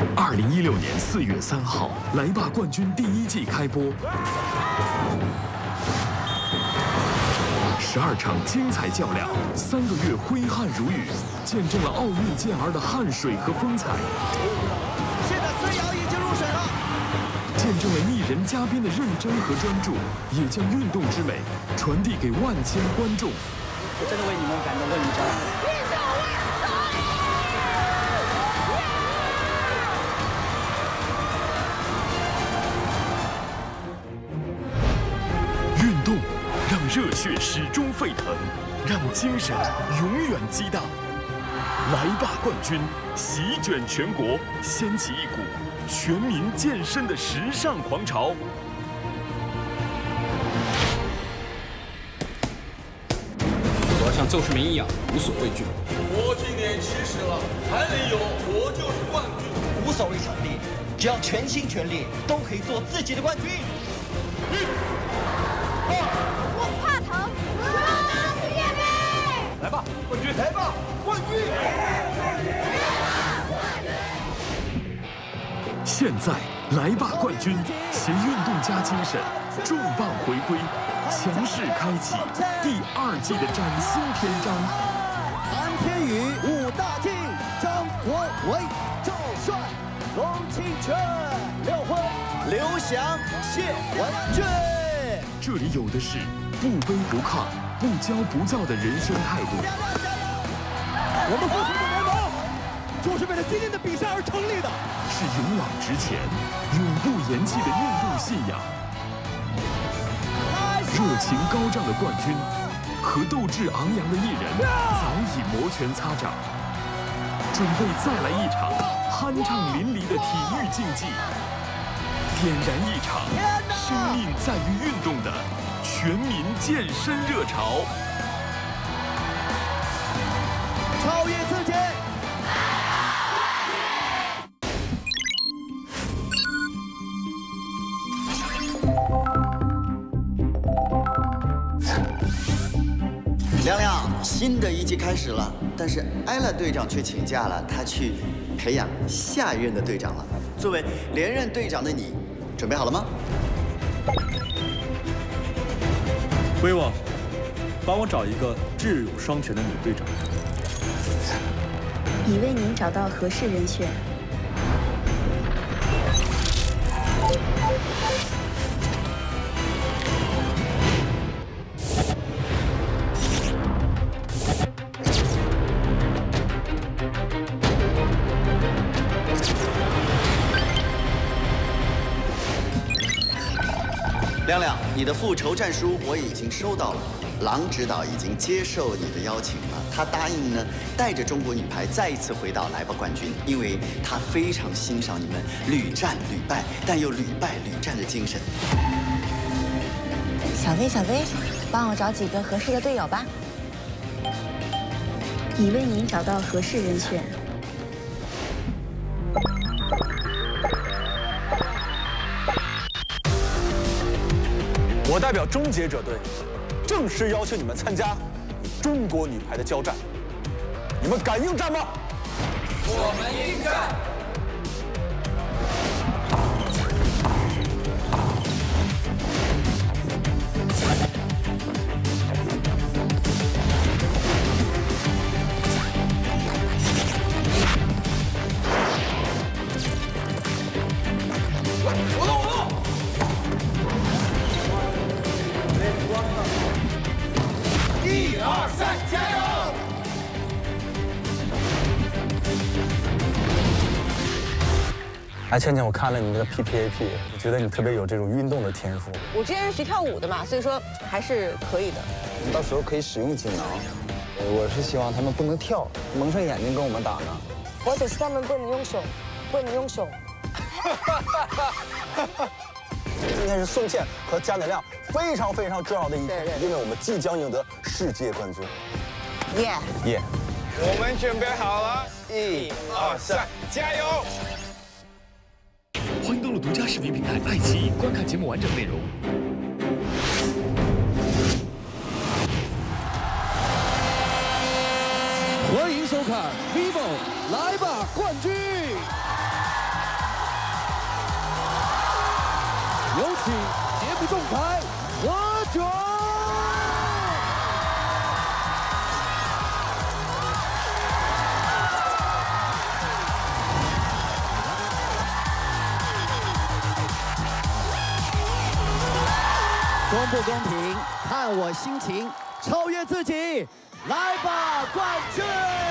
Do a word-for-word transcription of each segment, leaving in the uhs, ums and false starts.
二零一六年四月三号，来吧冠军第一季开播。十二场精彩较量，三个月挥汗如雨，见证了奥运健儿的汗水和风采。 现在孙杨已经入水了， 见证了艺人嘉宾的认真和专注，也将运动之美传递给万千观众。 我真的为你们感到认真。 运动让热血始终沸腾，让精神永远激荡。来吧冠军，席卷全国，掀起一股全民健身的时尚狂潮。 我要像邹市明一样无所畏惧。 我今年七十了，还能有我就是冠军。 无所谓场地，只要全心全力，都可以做自己的冠军。一、二， 不怕疼，拿世界杯！ 来吧，冠军！来吧，冠军！ 现在，来吧冠军，携运动加精神，重磅回归，强势开启第二季的崭新篇章。 韩天宇、武大靖、张国伟、赵帅、龙清泉、廖辉、刘翔、谢文俊。 这里有的是不卑不亢、不骄不躁的人生态度。 我们复兴的联盟就是为了今天的比赛而成立的， 是勇往直前、永不言弃的运动信仰。热情高涨的冠军和斗志昂扬的艺人早已摩拳擦掌，准备再来一场酣畅淋漓的体育竞技，点燃一场生命在于运动的全民健身热潮。 超越自己。 亮亮，新的一季开始了，但是艾拉队长却请假了，他去培养下一任的队长了。作为连任队长的你，准备好了吗？ 威王，帮我找一个智勇双全的女队长。 已为您找到合适人选。 亮亮，你的复仇战书我已经收到了，郎指导已经接受你的邀请了，他答应呢带着中国女排再一次回到来吧冠军，因为他非常欣赏你们屡战屡败但又屡败屡战的精神。 小薇，小薇，帮我找几个合适的队友吧。已为您找到合适人选。 我代表终结者队，正式邀请你们参加与中国女排的交战。你们敢应战吗？ 我们应战。我动，我动。一二三，加油！ 哎，倩倩，我看了你那个 P P A P， 我觉得你特别有这种运动的天赋。 我之前是学跳舞的嘛，所以说还是可以的。 到时候可以使用锦囊。我是希望他们不能跳，蒙上眼睛跟我们打呢。 或者是他们不能用手，不能用手。 今天是宋茜和贾乃亮非常非常重要的一天，因为我们即将赢得世界冠军。 耶耶！ 我们准备好了，一二三，加油！ 欢迎登录独家视频平台爱奇艺观看节目完整内容。 欢迎收看 vivo 来吧冠军。 请节目仲裁何炅。公不公平，看我心情，超越自己，来吧，冠军！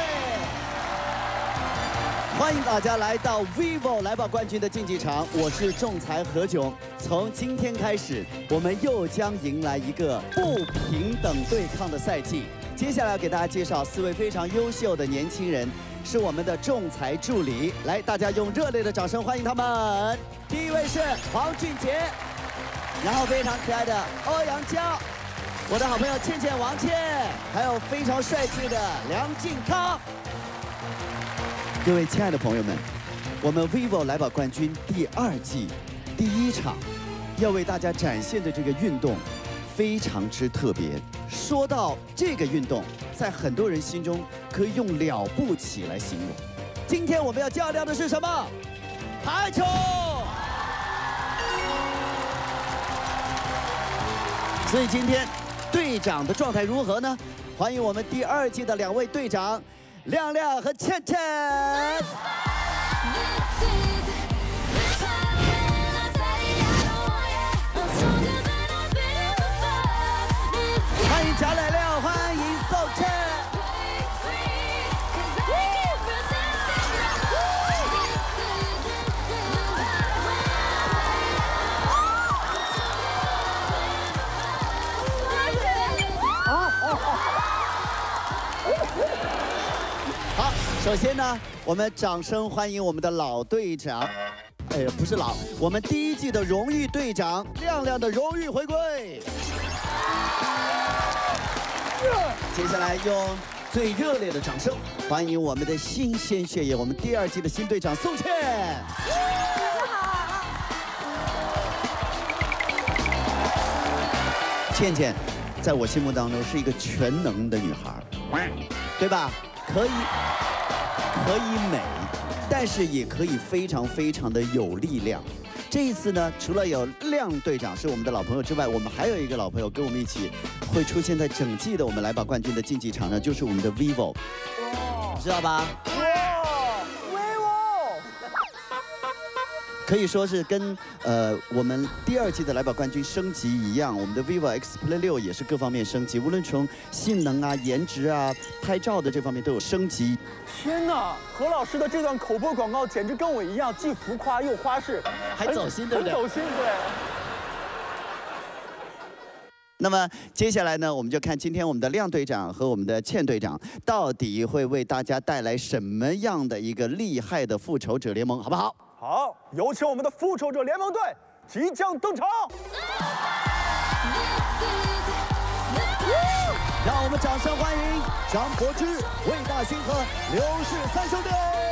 欢迎大家来到 vivo 来吧冠军的竞技场，我是仲裁何炅。从今天开始，我们又将迎来一个不平等对抗的赛季。接下来要给大家介绍四位非常优秀的年轻人，是我们的仲裁助理。来，大家用热烈的掌声欢迎他们。第一位是黄俊杰。 然后非常可爱的欧阳娇，我的好朋友倩倩王倩，还有非常帅气的梁靖康。各位亲爱的朋友们，我们 vivo 来吧冠军第二季第一场要为大家展现的这个运动非常之特别。说到这个运动，在很多人心中可以用了不起来形容。今天我们要较量的是什么？排球。 所以今天队长的状态如何呢？欢迎我们第二季的两位队长，亮亮和倩倩。欢迎贾乃亮，欢迎宋倩。好，首先呢，我们掌声欢迎我们的老队长，哎，不是老，我们第一季的荣誉队长亮亮的荣誉回归。接下来用最热烈的掌声欢迎我们的新鲜血液，我们第二季的新队长宋倩。倩倩，在我心目当中是一个全能的女孩，对吧？可以，可以美，但是也可以非常非常的有力量。这一次呢，除了有亮队长是我们的老朋友之外，我们还有一个老朋友跟我们一起会出现在整季的我们来吧冠军的竞技场上，就是我们的 vivo， 知道吧？可以说是跟呃我们第二季的来吧冠军升级一样，我们的 vivo X Play 六也是各方面升级，无论从性能啊、颜值啊、拍照的这方面都有升级。 天哪，何老师的这段口播广告简直跟我一样，既浮夸又花式， 还走心，对不对？ 很走心，对。 那么接下来呢，我们就看今天我们的亮队长和我们的倩队长到底会为大家带来什么样的一个厉害的复仇者联盟，好不好？ 好，有请我们的复仇者联盟队即将登场。让我们掌声欢迎张柏芝、魏大勋和刘氏三兄弟。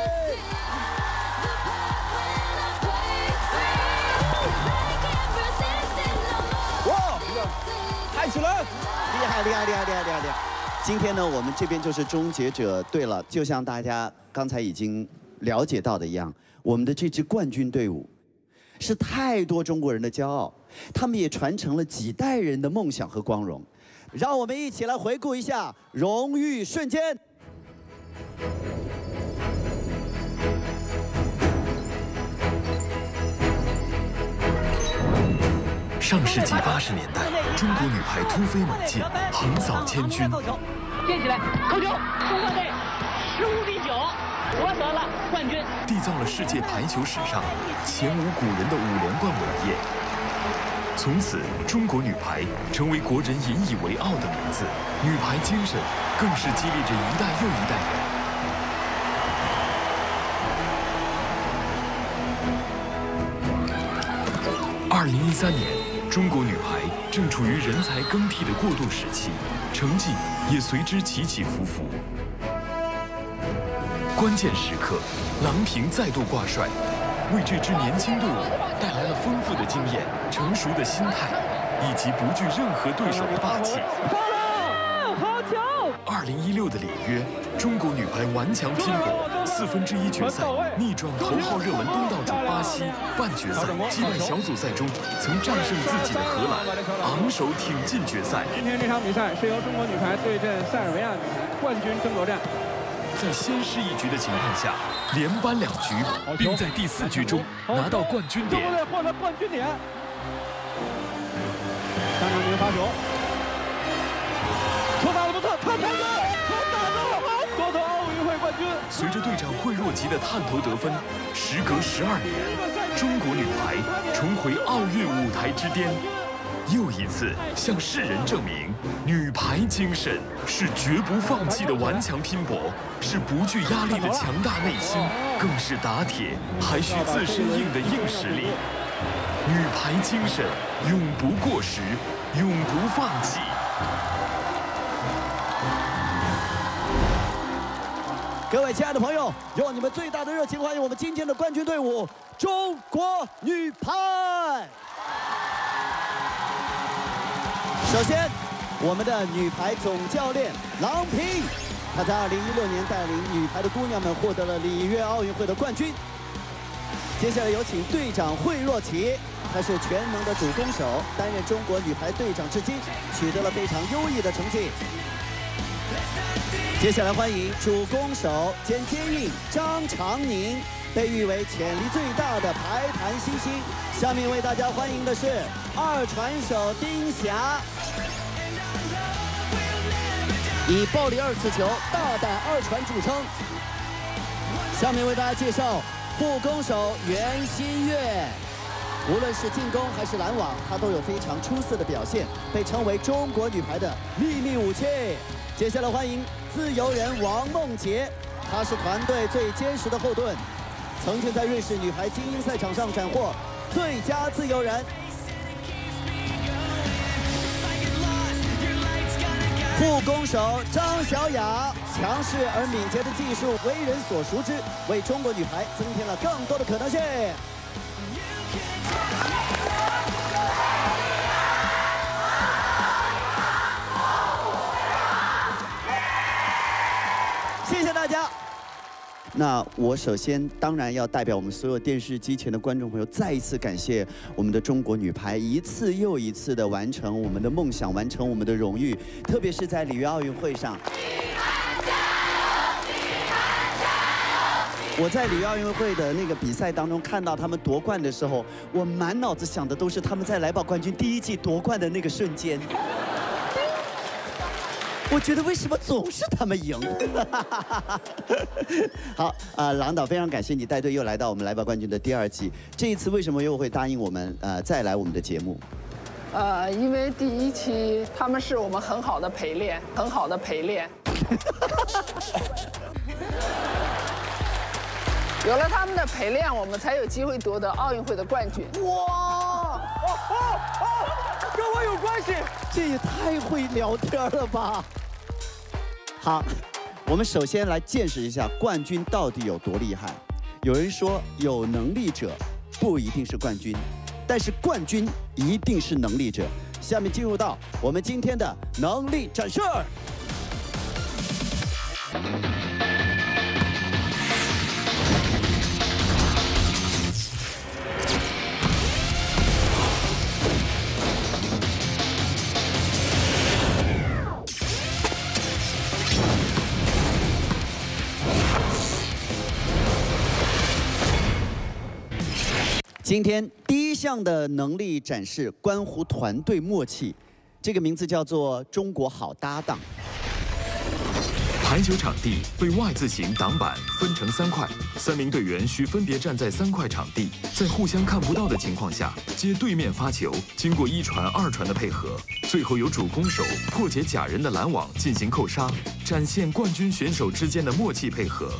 哇，嗨起来！ 厉害，厉害，厉害，厉害，厉害，厉害！今天呢，我们这边就是终结者队了，就像大家刚才已经了解到的一样。 我们的这支冠军队伍，是太多中国人的骄傲，他们也传承了几代人的梦想和光荣。让我们一起来回顾一下荣誉瞬间。 上世纪八十年代，中国女排突飞猛进，横扫千军。 接起来，扣球，中国队十五比九。 夺得了冠军， 缔造了世界排球史上前无古人的五连冠伟业。从此，中国女排成为国人引以为傲的名字，女排精神更是激励着一代又一代人。二零一三年，中国女排正处于人才更替的过渡时期，成绩也随之起起伏伏。 关键时刻，郎平再度挂帅，为这支年轻队伍带来了丰富的经验、成熟的心态，以及不惧任何对手的霸气。 好球！ 二零一六的里约，中国女排顽强拼搏，四分之一决赛逆转头号热门东道主巴巴西，半决赛击败小组赛中曾战胜自己的荷兰，昂首挺进决赛。 今天这场比赛是由中国女排对阵塞尔维亚女排冠军争夺战。 在先失一局的情况下，连扳两局，并在第四局中拿到冠军点。 中国队获得冠军点。张常宁发球，球打得不错，看台球，球打中了，夺得奥运会冠军。 随着队长惠若琪的探头得分，时隔十二年，中国女排重回奥运舞台之巅，又一次向世人证明，女排精神是绝不放弃的顽强拼搏，是不惧压力的强大内心，更是打铁还需自身硬的硬实力。女排精神永不过时，永不放弃。 各位亲爱的朋友，用你们最大的热情欢迎我们今天的冠军队伍——中国女排。首先，我们的女排总教练郎平，她在二零一六年带领女排的姑娘们获得了里约奥运会的冠军。接下来有请队长惠若琪，她是全能的主攻手，担任中国女排队长至今，取得了非常优异的成绩。接下来欢迎主攻手兼接应张常宁，被誉为潜力最大的排坛新星。下面为大家欢迎的是二传手丁霞，以暴力二次球、大胆二传著称。下面为大家介绍副攻手袁心玥，无论是进攻还是拦网，她都有非常出色的表现，被称为中国女排的秘密武器。接下来欢迎自由人王梦洁，她是团队最坚实的后盾，曾经在瑞士女排精英赛场上斩获最佳自由人。副攻手张小雅，强势而敏捷的技术为人所熟知，为中国女排增添了更多的可能性。谢谢大家。那我首先当然要代表我们所有电视机前的观众朋友，再一次感谢我们的中国女排一次又一次的完成我们的梦想，完成我们的荣誉，特别是在里约奥运会上。我在里约奥运会的那个比赛当中看到他们夺冠的时候，我满脑子想的都是他们在来宝冠军第一季夺冠的那个瞬间。我觉得为什么总是他们赢？好，呃，郎导非常感谢你带队又来到我们来吧冠军的第二季。这一次为什么又会答应我们呃再来我们的节目？ 呃，因为第一期他们是我们很好的陪练，很好的陪练。有了他们的陪练，我们才有机会夺得奥运会的冠军。 哇！哦哦哦，跟我有关系？这也太会聊天了吧！好，我们首先来见识一下冠军到底有多厉害。有人说，有能力者不一定是冠军，但是冠军一定是能力者。下面进入到我们今天的能力展示。今天第一项的能力展示关乎团队默契，这个名字叫做“中国好搭档”。 排球场地被 Y 字形挡板分成三块，三名队员需分别站在三块场地，在互相看不到的情况下接对面发球，经过一传二传的配合，最后由主攻手破解假人的拦网进行扣杀，展现冠军选手之间的默契配合。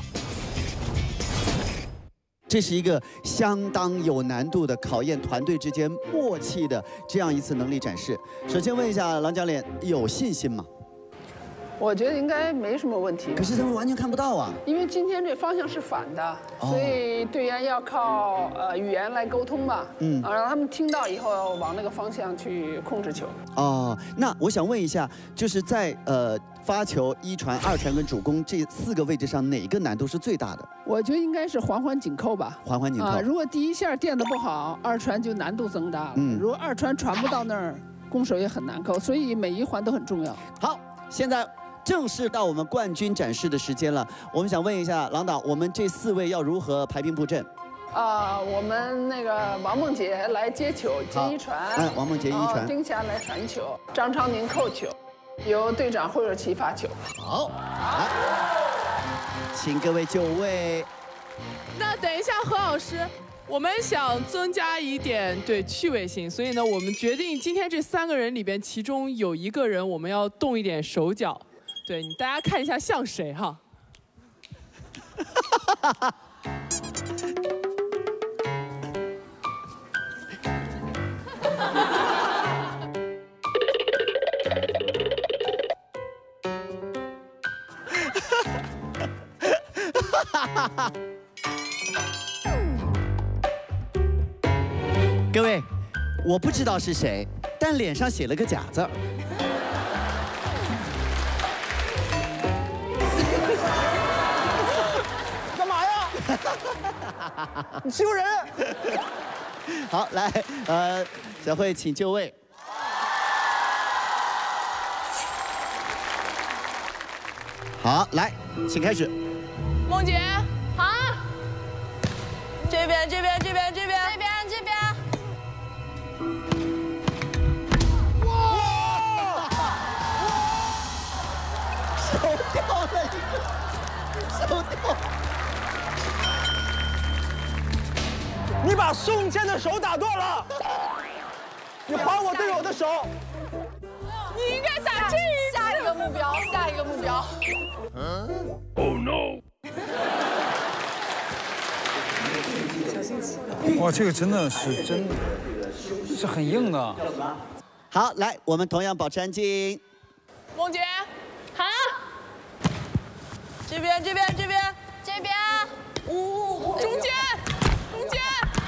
这是一个相当有难度的考验团队之间默契的这样一次能力展示。首先问一下郎教练，有信心吗？ 我觉得应该没什么问题。 可是他们完全看不到啊， 因为今天这方向是反的， 哦、 所以队员要靠呃语言来沟通嘛，嗯，啊，让他们听到以后往那个方向去控制球。 哦，那我想问一下，就是在呃发球、一传、二传跟主攻这四个位置上，哪个难度是最大的？ 我觉得应该是环环紧扣吧。 环环紧扣。啊， 如果第一下垫得不好，二传就难度增大了。嗯，如果二传传不到那儿，攻手也很难扣，所以每一环都很重要。 好，现在。正式到我们冠军展示的时间了，我们想问一下郎导，我们这四位要如何排兵布阵？ 啊、呃，我们那个王梦洁来接球，接一传。 嗯，王梦洁一传。 丁霞来传球，张昌宁扣球，由队长惠若琪发球。 好，来，请各位就位。 那等一下，何老师。我们想增加一点对趣味性，所以呢，我们决定今天这三个人里边，其中有一个人我们要动一点手脚，对你大家看一下像谁哈。 各位，我不知道是谁，但脸上写了个假字儿。 干嘛呀？你欺负人！ 好，来，呃，小慧，请就位。好，来，请开始。 梦洁， 好。这边，这边，这边，这边，这边，这边。 手掉了一个，手掉。 你把宋茜的手打断了，你还我队友的手。 你应该打这一下一个目标，下一个目标。 嗯 ，Oh no！ 哇，这个真的是真的是很硬的。 好，来，我们同样保持安静。 梦洁， 好。这边，这边，这边，这边。呜、哦， 中间，中间。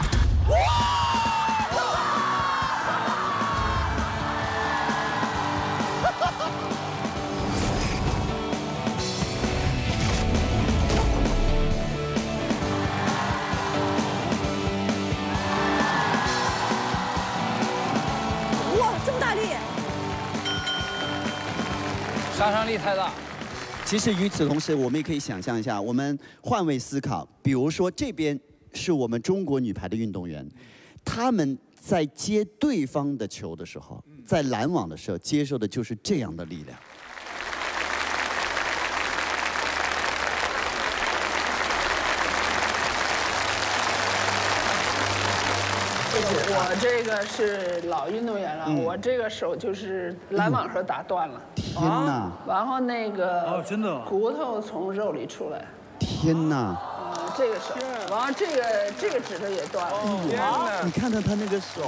哇，这么大力！ 杀伤力太大。 其实与此同时，我们也可以想象一下，我们换位思考，比如说这边是我们中国女排的运动员，她们在接对方的球的时候，在拦网的时候，接受的就是这样的力量。 我这个是老运动员了，嗯、我这个手就是拦网时候打断了。 天哪！ 然后那个哦，真的骨头从肉里出来。 天哪！ 啊，这个手，完了这个这个指头也断了。 天哪！你看到他那个手。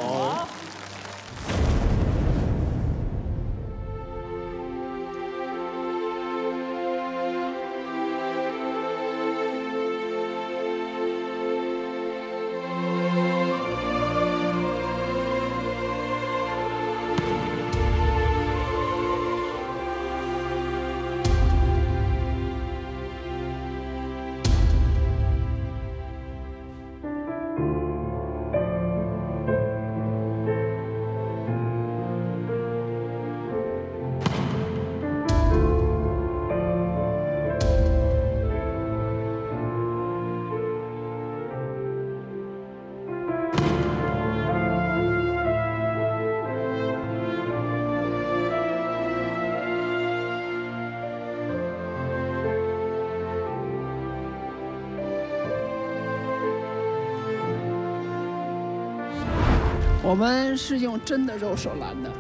我们是用真的肉手拦的。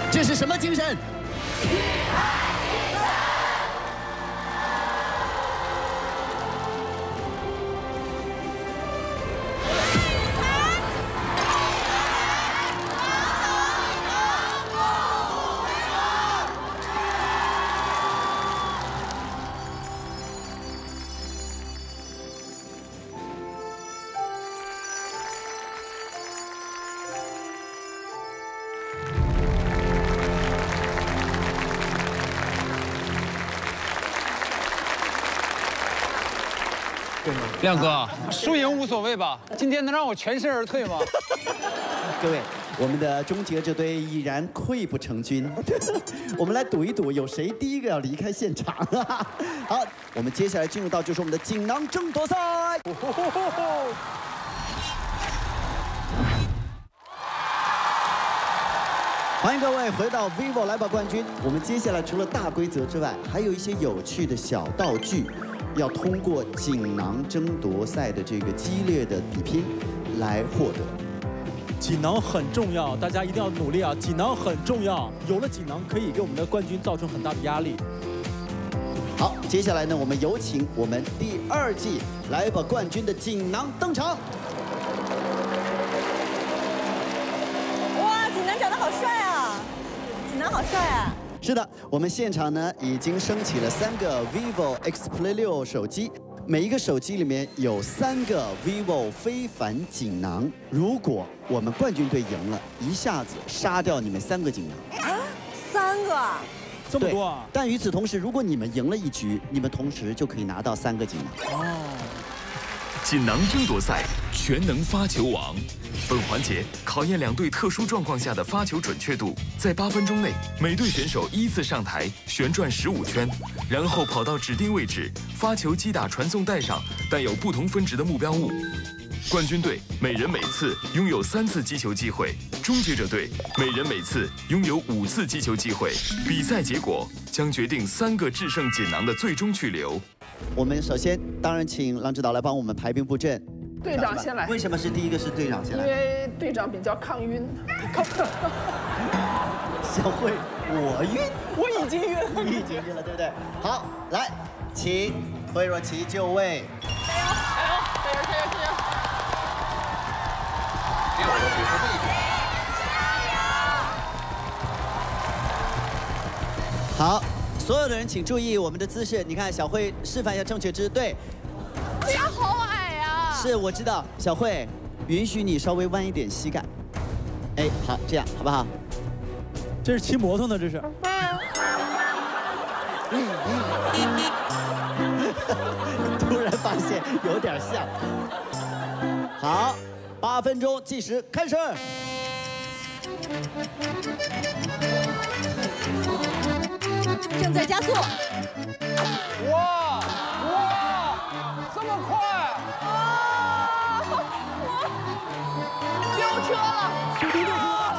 这是什么精神？ 亮哥，输赢无所谓吧？今天能让我全身而退吗？ 各位，我们的终结者队已然溃不成军。我们来赌一赌，有谁第一个要离开现场啊？好，我们接下来进入到就是我们的锦囊争夺赛。欢迎各位回到 vivo 来吧冠军。我们接下来除了大规则之外，还有一些有趣的小道具。 要通过锦囊争夺赛的这个激烈的比拼来获得。 锦囊很重要，大家一定要努力啊！锦囊很重要，有了锦囊可以给我们的冠军造成很大的压力。 好，接下来呢，我们有请我们第二季来吧冠军的锦囊登场。 哇，锦囊长得好帅啊！锦囊好帅啊！ 是的，我们现场呢已经升起了三个 vivo X Play 六手机，每一个手机里面有三个 vivo 非凡锦囊。如果我们冠军队赢了，一下子杀掉你们三个锦囊。 啊，三个？ 这么多啊！ 但与此同时，如果你们赢了一局，你们同时就可以拿到三个锦囊。哦。 锦囊争夺赛全能发球王。 本环节考验两队特殊状况下的发球准确度，在八分钟内，每队选手依次上台旋转十五圈，然后跑到指定位置，发球击打传送带上带有不同分值的目标物。冠军队每人每次拥有三次击球机会，终结者队每人每次拥有五次击球机会。比赛结果将决定三个制胜锦囊的最终去留。 我们首先当然请郎指导来帮我们排兵布阵。 队长先来。 为什么是第一个是队长先来？ 因为队长比较抗晕。 小慧，我晕， 我已经晕了， 你已经晕了，对不对？好，来，请惠若琪就位。 加油！加油！加油！加油！加油！好，所有的人请注意我们的姿势。你看，小慧示范一下正确姿势。对。 对呀，好矮。 是，我知道，小慧，允许你稍微弯一点膝盖。哎，好，这样好不好？ 这是骑摩托呢，这是。 突然发现有点像。好，八分钟计时开始。 正在加速。 哇哇，这么快！ 飙车了！ 速度六车！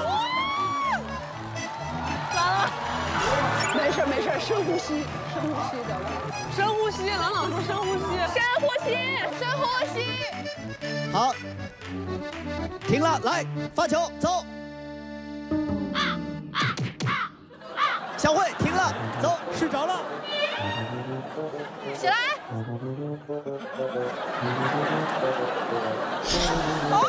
完了！ 没事没事，深呼吸，深呼吸的。 深呼吸，郎朗说深呼吸，深呼吸，深呼吸。 好，停了，来发球，走。小慧停了，走， 睡着了。 起来。好。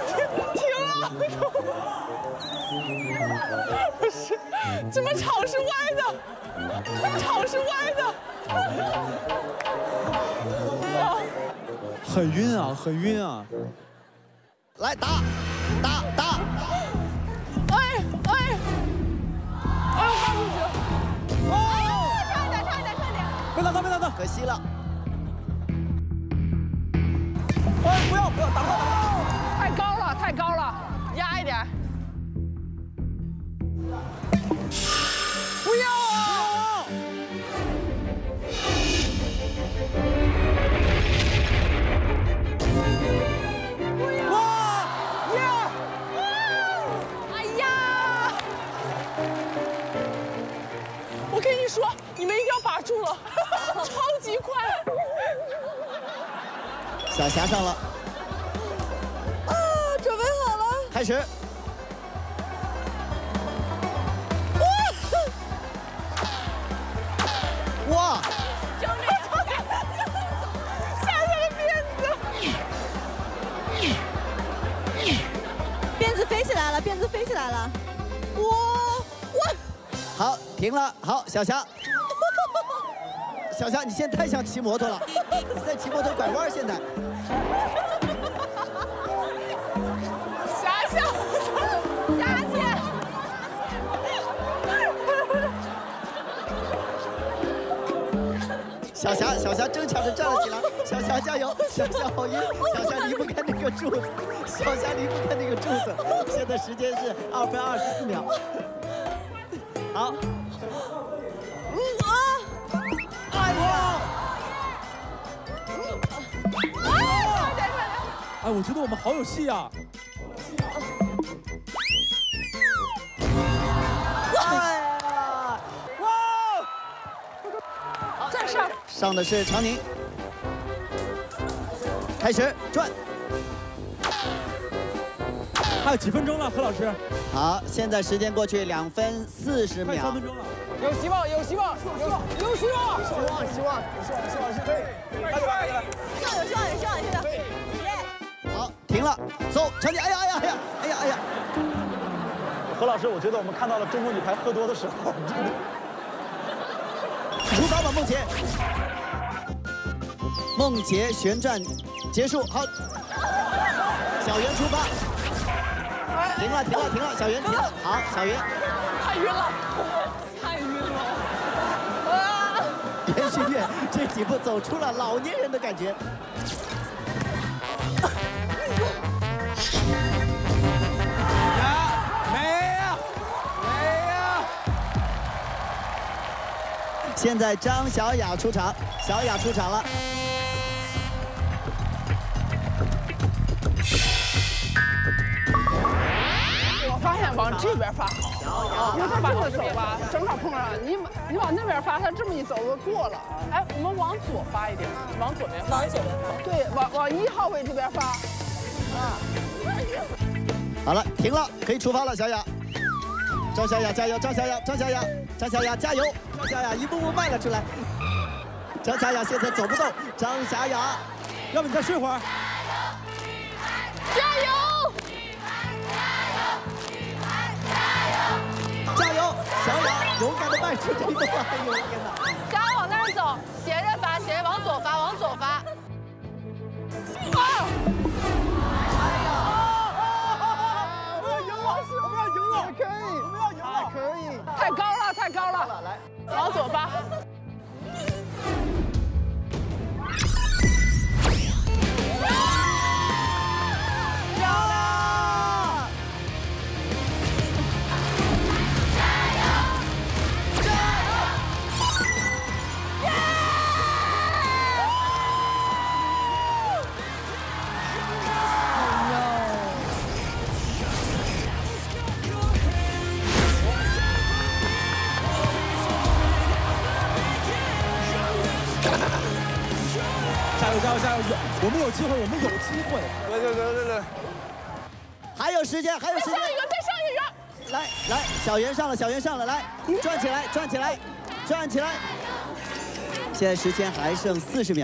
不是，怎么场是歪的？场是歪的。 很晕啊，很晕啊！ 来打，打打！ 哎哎！哎呦，发不出！哦，差一点，差一点，差一点！ 没打到，没打到，可惜了。 哎，不要不要，打不到，太高了，太高了， 压一点。 不要啊！ 哇呀！哎呀！我跟你说，你们一定要把住了，超级快！ 小霞上了。 啊，准备好了， 开始。 来了。我我。 好，停了。好，小霞。小霞，你现在太像骑摩托了，你在骑摩托拐弯现在。 霞霞，霞姐。 小霞，小霞争抢着站了起来，小霞加油，小霞好晕，小霞离不开那个柱子，小霞离不开那个柱子。现在时间是二分二十四秒。好。嗯啊！哎呀！ 哎，我觉得我们好有戏啊！ 哎呀！哇！ 再上。 上的是常宁。开始转。 还有几分钟了，何老师。 好，现在时间过去两分四十秒。 三分钟了。 有希望，有希望，有希望，有希望， 希望，希望，希望，希望是可以。来来来， 有希望，有希望，有希望，有希望。 好，停了，走，常宁，哎呀，哎呀，哎呀，哎呀，哎呀。 何老师，我觉得我们看到了中国女排喝多的时候。 出发吧，梦洁。梦洁旋转结束，好。小袁出发。停了，停了，停了，小袁停了，好，小袁。 太晕了，太晕了。啊！ 袁心玥这几步走出了老年人的感觉。现在张小雅出场，小雅出场了。 我发现往这边发好，因为他这么走吧，正好碰上你。你往那边发，他这么一走就过了。 哎，我们往左发一点，往左边发，往左边发。 对，往往一号位这边发。啊。 好了，停了，可以出发了，小雅。张小雅加油！张小雅，张小雅，张小雅加油！张小雅一步步迈了出来。张小雅现在走不动，张小雅， 要不你再睡会儿。 加油！ 加油！小雅勇敢的迈出这一步！哎呦天哪！ 小雅往那儿走，斜着发，斜着往左发，往左发。啊！ 哎呀！我们要赢了！我们要赢了！可以，我们要赢了！可以！ 太高了，太高了！ 来， 往左发。 加油加油加油！有我们有机会，我们有机会。 对对对对对。 还有时间，还有时间。 再上一个，再上一个。 来来，小袁上了，小袁上了，来转起来，转起来，转起来。现在时间还剩四十秒。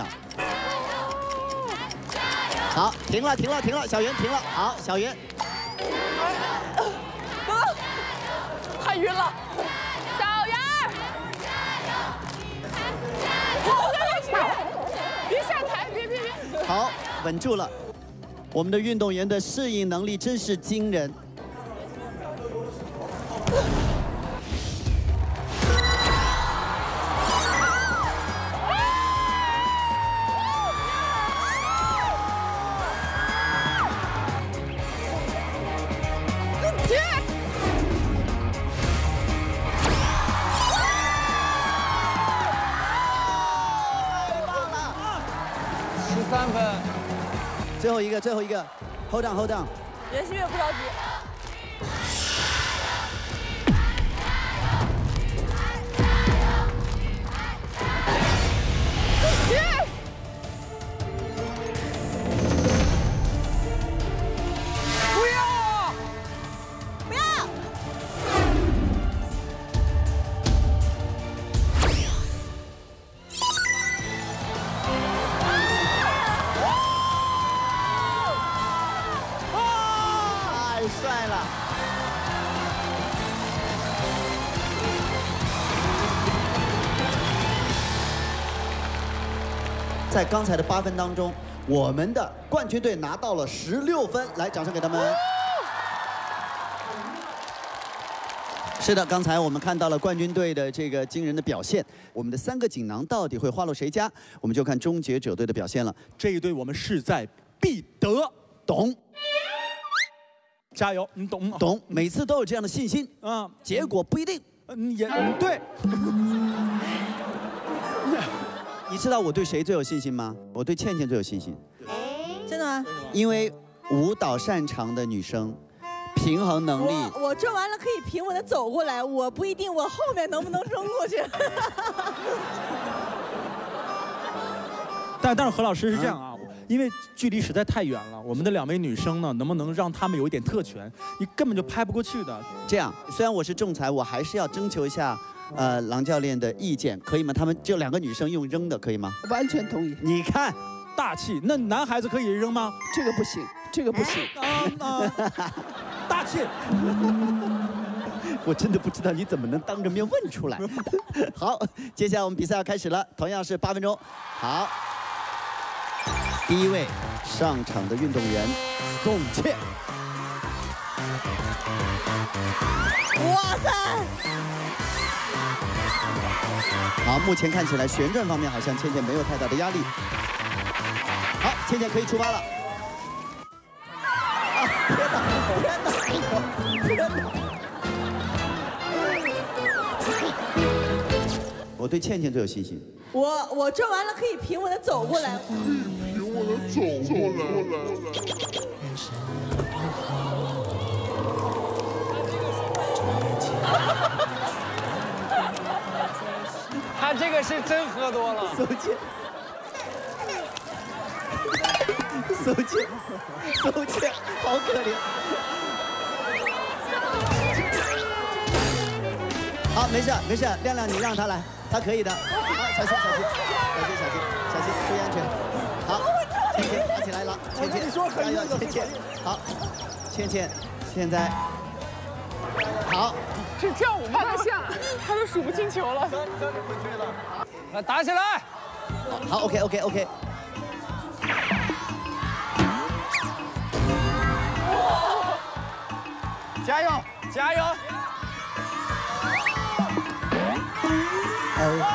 好，停了，停了，停了，小袁停了。好，小袁。 太晕了，小袁。别下台，别别别！ 好，稳住了。我们的运动员的适应能力真是惊人。 三分， 最后一个，最后一个 ，hold on，hold on。 袁心玥不着急。 不要， 不要。 太帅在刚才的八分当中，我们的冠军队拿到了十六分，来，掌声给他们。是的，刚才我们看到了冠军队的这个惊人的表现。我们的三个锦囊到底会花落谁家？我们就看终结者队的表现了。 这一队我们势在必得， 懂？ 加油，你懂吗？ 懂，每次都有这样的信心。嗯，结果不一定。 嗯，也对。 你知道我对谁最有信心吗？我对倩倩最有信心。 真的吗？ 因为舞蹈擅长的女生。 平衡能力， 我我转完了可以平稳的走过来，我不一定我后面能不能扔过去。 但但是何老师是这样啊，嗯、因为距离实在太远了，我们的两位女生呢，能不能让她们有一点特权？你根本就拍不过去的。 这样，虽然我是仲裁，我还是要征求一下呃郎教练的意见，可以吗？他们就两个女生用扔的，可以吗？ 完全同意。 你看， 大气。那男孩子可以扔吗？ 这个不行，这个不行。啊啊大气， 我真的不知道你怎么能当着面问出来。好，接下来我们比赛要开始了，同样是八分钟。好，第一位上场的运动员宋茜。 哇塞！ 好，目前看起来旋转方面好像倩倩没有太大的压力。好，倩倩可以出发了。 天哪！天哪！天哪！我对倩倩最有信心。 我我转完了可以平稳的走过来。 平稳的走过来。 他这个是真喝多了。 宋茜。 宋茜，宋茜，好可怜。好，没事没事，亮亮你让他来，他可以的。好，小心小心，小心小心小心，注意安全。好，倩倩拿起来了，倩倩，加油，倩倩。好，倩倩，现在好。 是跳舞吗？他下，他都数不清球了。 来打起来。 好 ，OK OK OK。 加油！加油！ 哦！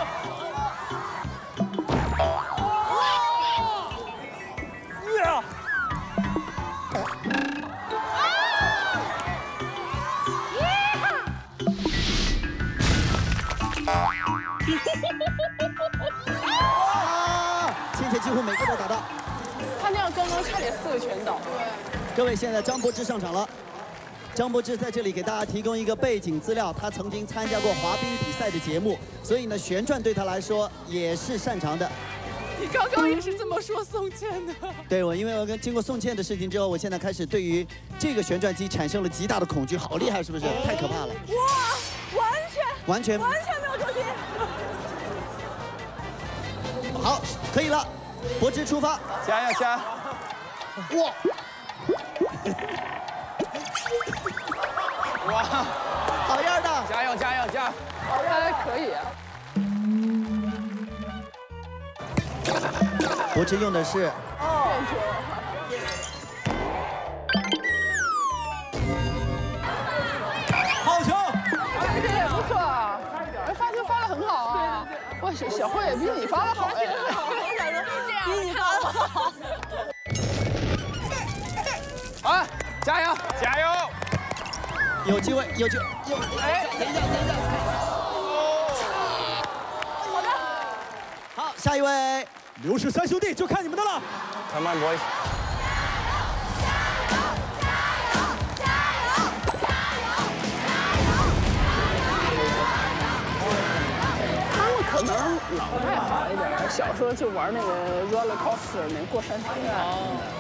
呀！ 倩倩几乎每个都打到。 他那样刚刚差点四个全倒。 各位，现在张柏芝上场了。 张柏芝在这里给大家提供一个背景资料，她曾经参加过滑冰比赛的节目，所以呢，旋转对她来说也是擅长的。 你刚刚也是这么说宋茜的。 对，我因为我跟经过宋茜的事情之后，我现在开始对于这个旋转机产生了极大的恐惧，好厉害，是不是？太可怕了。 哇，完全完全完全没有重心。 好，可以了，柏芝出发， 加油加！ 哇！ 哇， 好样的！ 加油加油加油！ 他还可以啊。 柏芝用的是好球！ 哎，这也不错啊，哎，发球发的很好啊。哇，小小慧也比你发的好哎。 比你发的好。 啊，加油加油！ 有机会，有机会，有。哎，等一下，等一下。 好的。 好，下一位， 刘氏三兄弟就看你们的了。 Come on, boys。 他们可能脑袋好一点，小时候就玩那个 roller coaster 那过山车啊。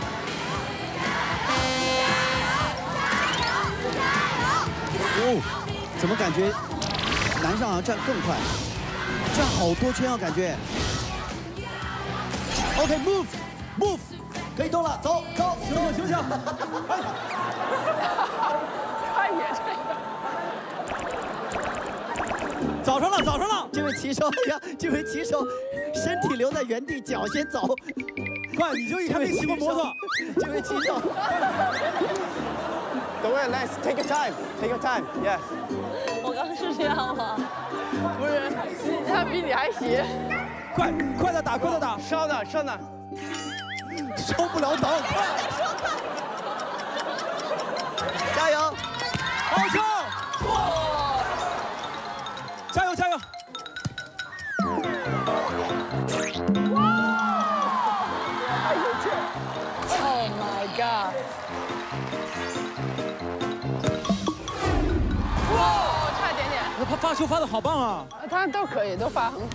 哦，怎么感觉男生好像转更快，转好多圈啊，感觉。OK，move，move，、okay, 可以动了，走走， 醒醒醒醒！哎， 他也这个。早上了，早上了！ 这位骑手，哎呀，这位骑手身体留在原地，脚先走。 快，你就一看没骑过摩托， 这位骑手。 等会 ，Let's take your time, take your time, yes。 我刚是这样吗？不是，他比你还斜。 快，快点打，快点打， 稍等，稍等， 收不了等。加油！ 好球！加油，加油！ Oh my god！ 哇，差一点点。 他发球发的好棒啊！ 他都可以，都发很好。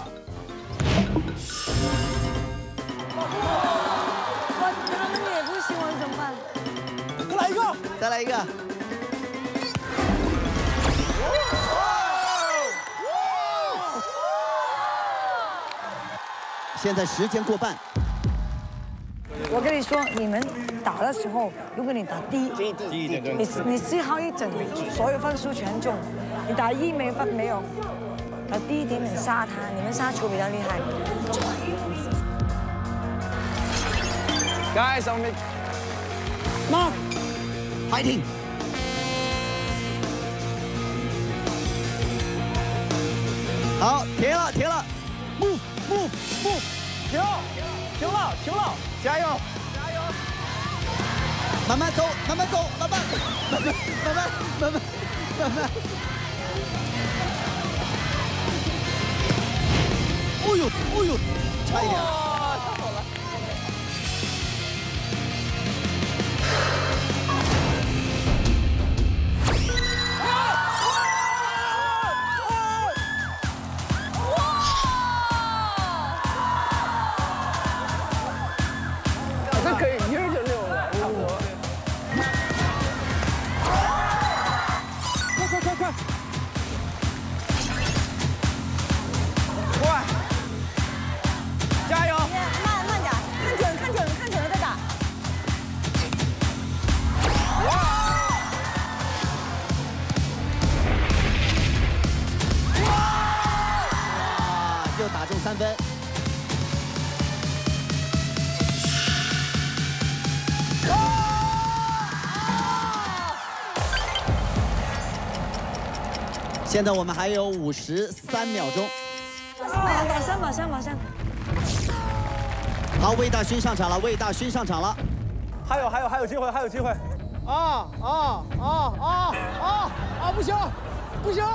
我觉得那个也不行，我怎么办？ 再来一个， 再来一个。现在时间过半。 我跟你说，你们打的时候，如果你打低， 低低一点， 你你思考一整，所有分数全中。你打一没分没有，打低一点点杀他，你们杀球比较厉害。 Guys, I'll make. Mark, fighting. 好，停了，停了 ，move, move, move， 停，停了，停了。 加油！加油！ 慢慢走，慢慢走，慢慢，慢慢，慢慢，慢慢，慢慢。哦呦，哦呦，差一点。 哇，太好了！这可以一会儿就溜了，差不多。 快快快快！ 快！加油！ 慢慢点，看准，看准，看准了再打。 哇！哇！又打中三分。 现在我们还有五十三秒钟。 马上，马上，马上！ 好，魏大勋上场了，魏大勋上场了。 还有，还有，还有机会，还有机会！ 啊啊啊啊啊啊！不行，不行！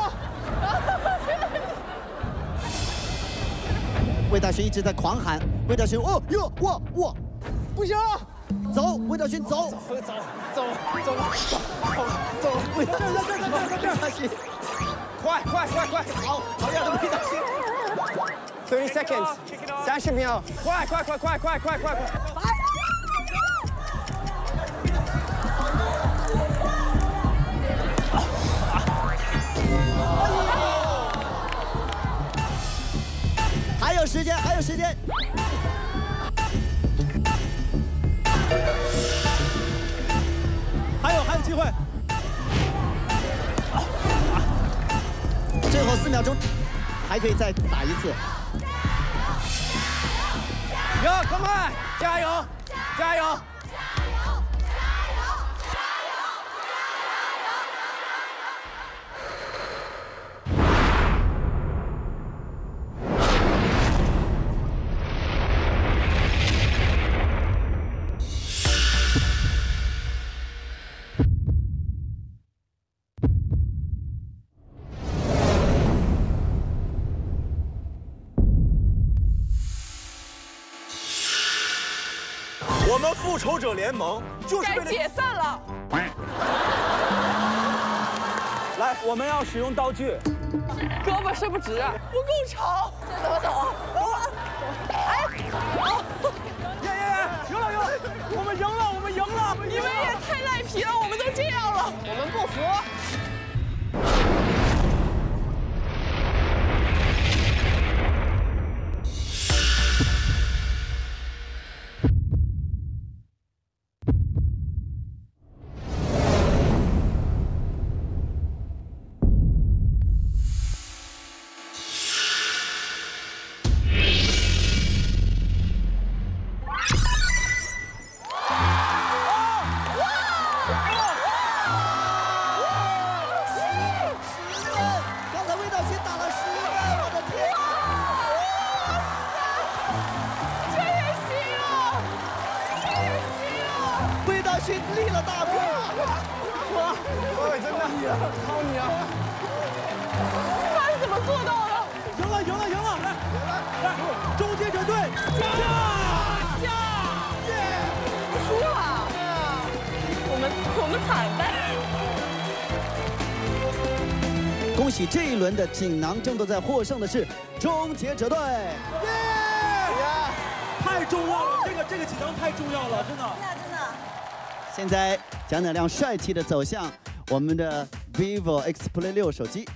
魏大勋一直在狂喊，魏大勋，哦哟，哇哇， 不行！ 走，魏大勋走， 走走走走走走！ 魏大勋，这这这这这大勋。 快快快快！ 好，好样的，魏大勋 ！thirty seconds， 三十秒！快快快快快快快快！ 还有时间，还有时间。 还有，还有机会。 最后四秒钟，还可以再打一次。 哟 ，Come on， 加油，加油！ 我们复仇者联盟就是为了该解散了。 来，我们要使用道具。 胳膊伸不直啊，不够长。这怎么走？哎， 耶耶耶！赢了赢了！我们赢了，我们赢了！ 你们也太赖皮了，我们都这样了，我们不服。 《 勋立了大功。 哇，哎，真的，靠你啊！ 他是怎么做到的？ 赢了，赢了，赢了！来，来，终结者队，加加！输了，我们我们惨败。 恭喜这一轮的锦囊争夺战获胜的是终结者队。耶！ 太重要了，这个这个锦囊太重要了，真的。 真的。 现在蒋乃亮帅气的走向我们的 vivo X Play 六手机。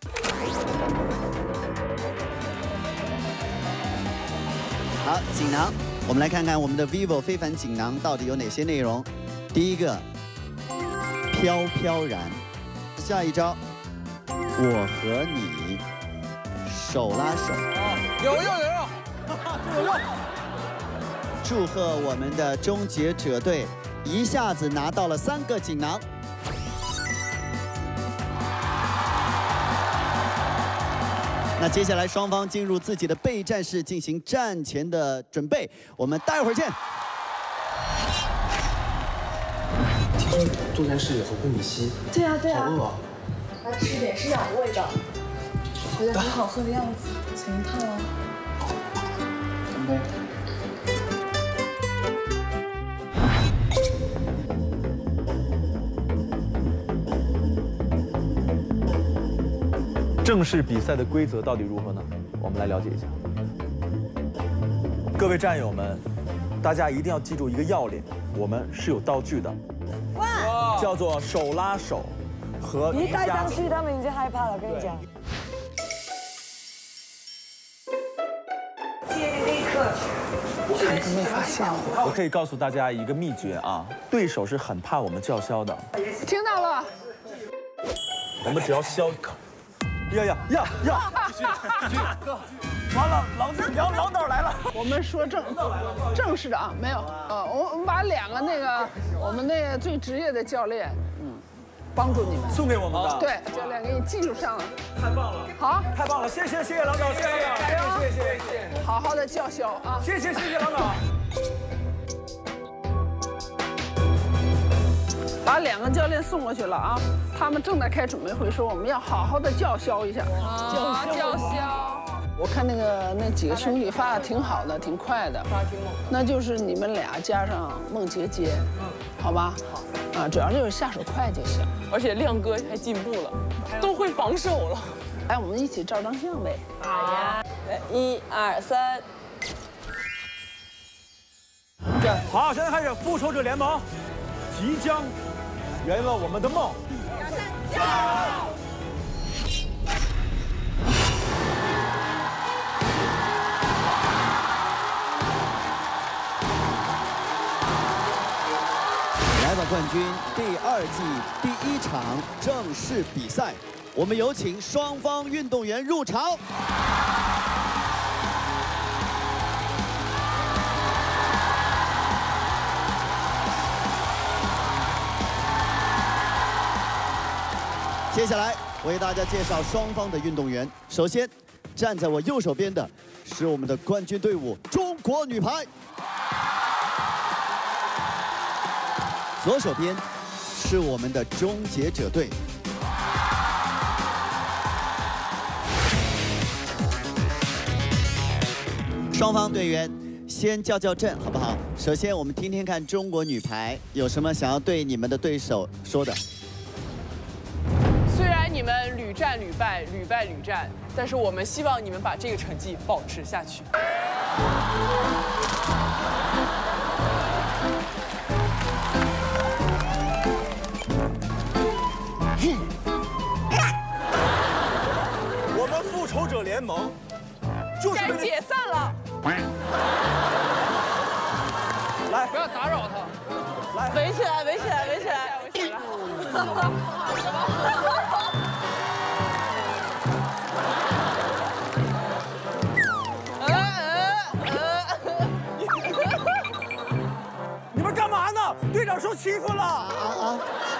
好，锦囊，我们来看看我们的 vivo 非凡锦囊到底有哪些内容。第一个，飘飘然。下一招，我和你手拉手。 有用有用，有用。 祝贺我们的终结者队一下子拿到了三个锦囊。那接下来双方进入自己的备战室进行战前的准备，我们待会儿见。 听说作战室有红米稀， 对啊对啊， 好饿啊！ 来吃点是养胃的，觉得很好喝的样子，请一套啊。 干杯！ 正式比赛的规则到底如何呢？我们来了解一下。各位战友们，大家一定要记住一个要领，我们是有道具的， 哇， 叫做手拉手和一戴上去，他们已经害怕了，跟你讲。立刻。 孩子没发现我。 我可以告诉大家一个秘诀啊，对手是很怕我们叫嚣的。 听到了。 我们只要削。呀呀呀呀！继续继续，完了，狼狼狼导来了。 我们说正正式的啊，没有啊，我我们把两个那个我们那个最职业的教练，嗯，帮助你们， 送给我们的。 对，教练给你记住上了。 太棒了！ 好， 太棒了！谢谢谢谢狼导，谢谢狼导，谢谢谢谢。 好好的叫嚣啊！ 谢谢谢谢狼导。 把两个教练送过去了啊，他们正在开准备会，说我们要好好的叫嚣一下。 啊，叫嚣！ 我看那个那几个兄弟发的挺好的，挺快的。那就是你们俩加上孟杰杰，好吧？好。啊，主要就是下手快就行。 而且亮哥还进步了，都会防守了。 来，我们一起照张相呗。 好呀！来，一二三。 好，现在开始，复仇者联盟即将。圆了我们的梦，加油！ 来吧，冠军！第二季第一场正式比赛，我们有请双方运动员入场。接下来为大家介绍双方的运动员。首先，站在我右手边的是我们的冠军队伍——中国女排；左手边是我们的终结者队。双方队员先叫叫阵，好不好？首先，我们听听看中国女排有什么想要对你们的对手说的。 你们屡战屡败，屡败屡战，但是我们希望你们把这个成绩保持下去。 我们复仇者联盟就是该解散了。 来， 不要打扰他。 来，围起来，围起来，围起来，围起来。 你们干嘛呢？队长受欺负了！啊啊！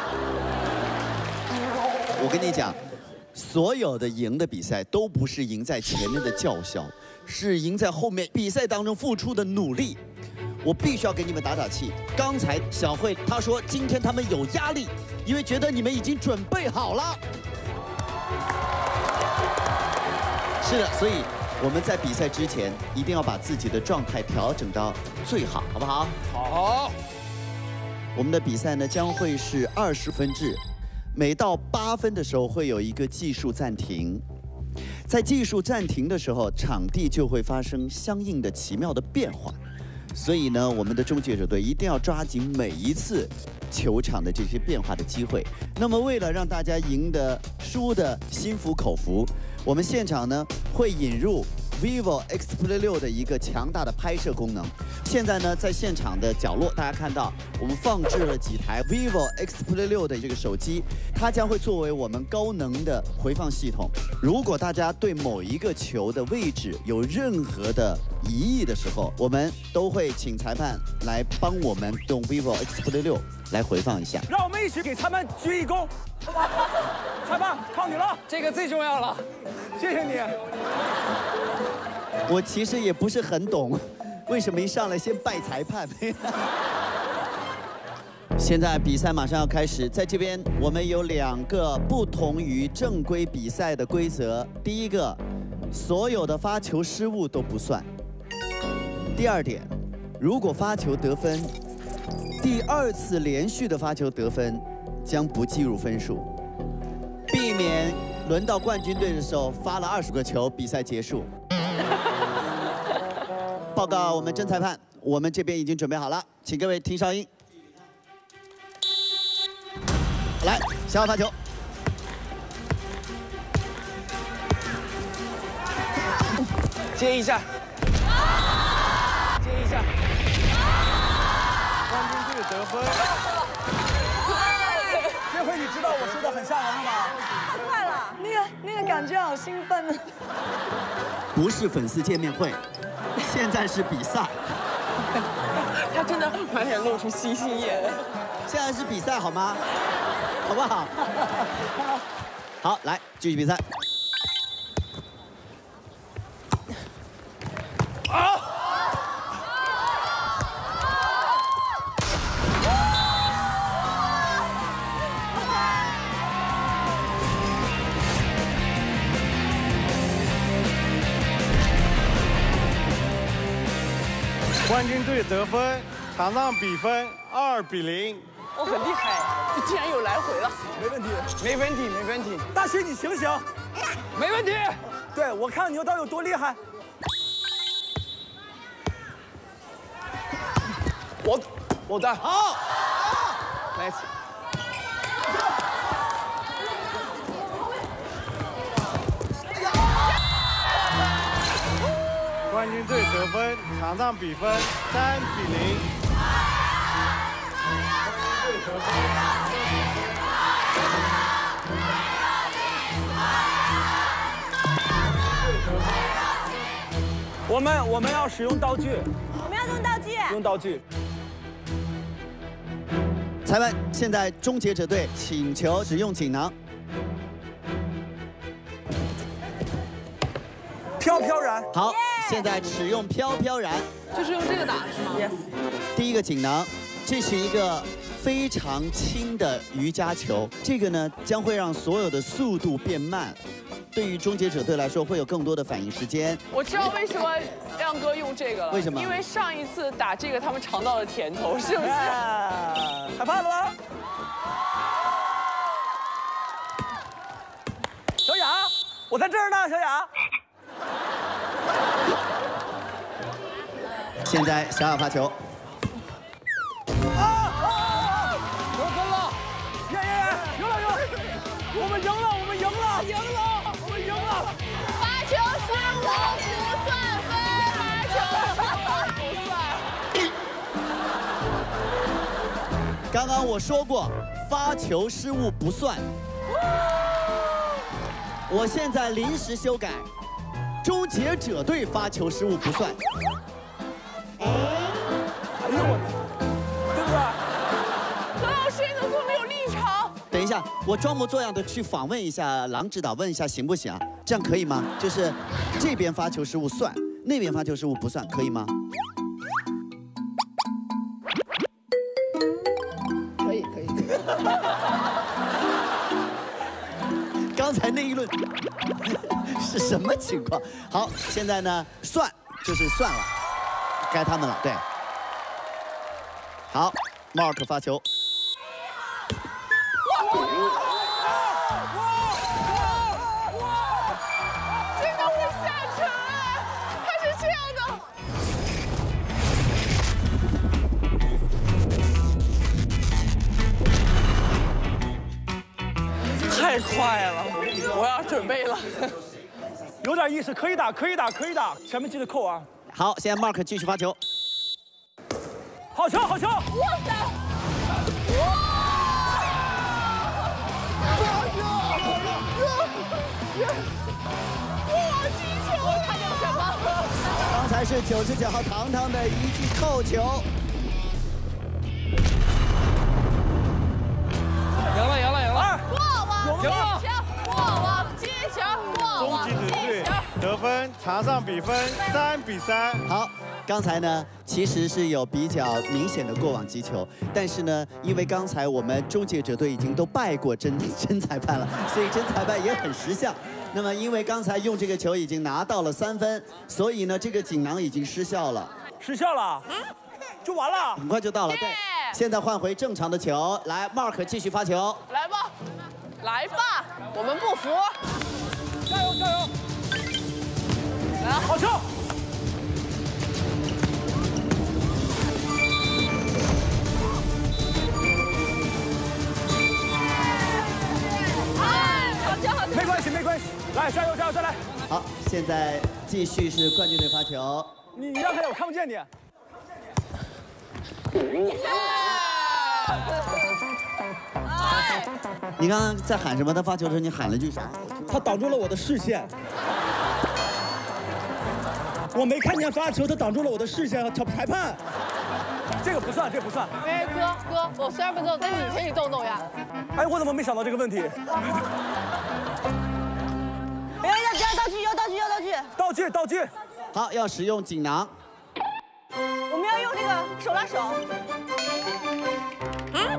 我跟你讲，所有的赢的比赛都不是赢在前面的叫嚣，是赢在后面比赛当中付出的努力。 我必须要给你们打打气。刚才小慧她说今天他们有压力，因为觉得你们已经准备好了。是的，所以我们在比赛之前一定要把自己的状态调整到最好，好不好？ 好。 我们的比赛呢将会是二十分制，每到八分的时候会有一个技术暂停。 在技术暂停的时候，场地就会发生相应的奇妙的变化，所以呢，我们的终结者队一定要抓紧每一次球场的这些变化的机会。那么，为了让大家赢得、输的心服口服，我们现场呢会引入 vivo X Play 六的一个强大的拍摄功能。现在呢，在现场的角落，大家看到我们放置了几台 vivo X Play 六的这个手机，它将会作为我们高能的回放系统。如果大家对某一个球的位置有任何的疑义的时候，我们都会请裁判来帮我们用 vivo X Play 六来回放一下。 让我们一起给裁判鞠一躬。裁判，靠你了， 这个最重要了， 谢谢你。 我其实也不是很懂，为什么一上来先拜裁判？现在比赛马上要开始，在这边我们有两个不同于正规比赛的规则。第一个，所有的发球失误都不算。第二点，如果发球得分，第二次连续的发球得分将不计入分数，避免轮到冠军队的时候发了二十个球，比赛结束。报告我们甄裁判，我们这边已经准备好了，请各位听哨音。来，小号发球。 接一下，接一下。 冠军队得分。这回你知道我说的很吓人了吧？ 太快了，那个那个感觉好兴奋啊！ 不是粉丝见面会。现在是比赛， 他真的满脸露出星星眼。 现在是比赛好吗？好不好？好，来继续比赛。 啊！冠军队得分，场上比分二比零。 我很厉害，你竟然有来回了。 没问题， 没问题，没问题。 大勋，你醒醒， 没问题。 对，我看牛刀有多厉害。 我，我的好， 来。 冠军队得分，场上比分三比零。我们我们要使用道具， 我们要用道具， 用道具。 裁判，现在终结者队请求使用锦囊。 飘飘然， 好， yeah! 现在使用飘飘然， 就是用这个打是吗 ？Yes。 第一个锦囊，这是一个非常轻的瑜伽球，这个呢将会让所有的速度变慢，对于终结者队来说会有更多的反应时间。 我知道为什么亮哥用这个了， 为什么？ 因为上一次打这个他们尝到了甜头，是不是？ 害怕了吗？小雅，我在这儿呢，小雅。 现在小雅发球。 啊啊！得分了！耶耶耶！赢了赢了！我们赢了！我们赢了！赢了！我们赢了！ 发球失误不算分，发球不算。 刚刚我说过，发球失误不算。我现在临时修改。终结者队发球失误不算。 哎呦我，对不对？ 何老师，你怎么这么没有立场？ 等一下，我装模作样的去访问一下郎指导，问一下行不行啊？这样可以吗？就是这边发球失误算，那边发球失误不算，可以吗？ 才那一轮是什么情况？好，现在呢，算就是算了，该他们了。对，好 ，Mark 发球。 太快了，我要准备了。 有点意思，可以打，可以打，可以打。前面记得扣啊。 好，现在 Mark 继续发球。 好球，好球！哇塞！哇！哇！击球！我看见了什么？ 刚才是九十九号糖糖的一记扣球。 赢了，赢了，赢了！ 过往击球，过往击球，过往击球。 得分，场上比分三比三。 好，刚才呢其实是有比较明显的过网击球，但是呢，因为刚才我们终结者队已经都拜过真真裁判了，所以真裁判也很识相。那么因为刚才用这个球已经拿到了三分，所以呢这个锦囊已经失效了。 失效了？就完了？ 很快就到了，对。 现在换回正常的球，来 ，Mark 继续发球。 来吧，来吧，我们不服。 加油加油！ 来， 好球！ 哎，好球好球！ 没关系没关系，来加油加油再来！ 好，现在继续是冠军队发球。 你你让开，我看不见你。 你刚刚在喊什么？他发球的时候你喊了句啥？ 他挡住了我的视线。我没看见发球，他挡住了我的视线。裁判， 这个不算，这个不算。 哎，哥哥，我虽然不动，但你可以动动呀。 哎，我怎么没想到这个问题？ 要要要道具，要道具，要道具。 道具，道具。 好，要使用锦囊。 我们要用这个手拉手。嗯。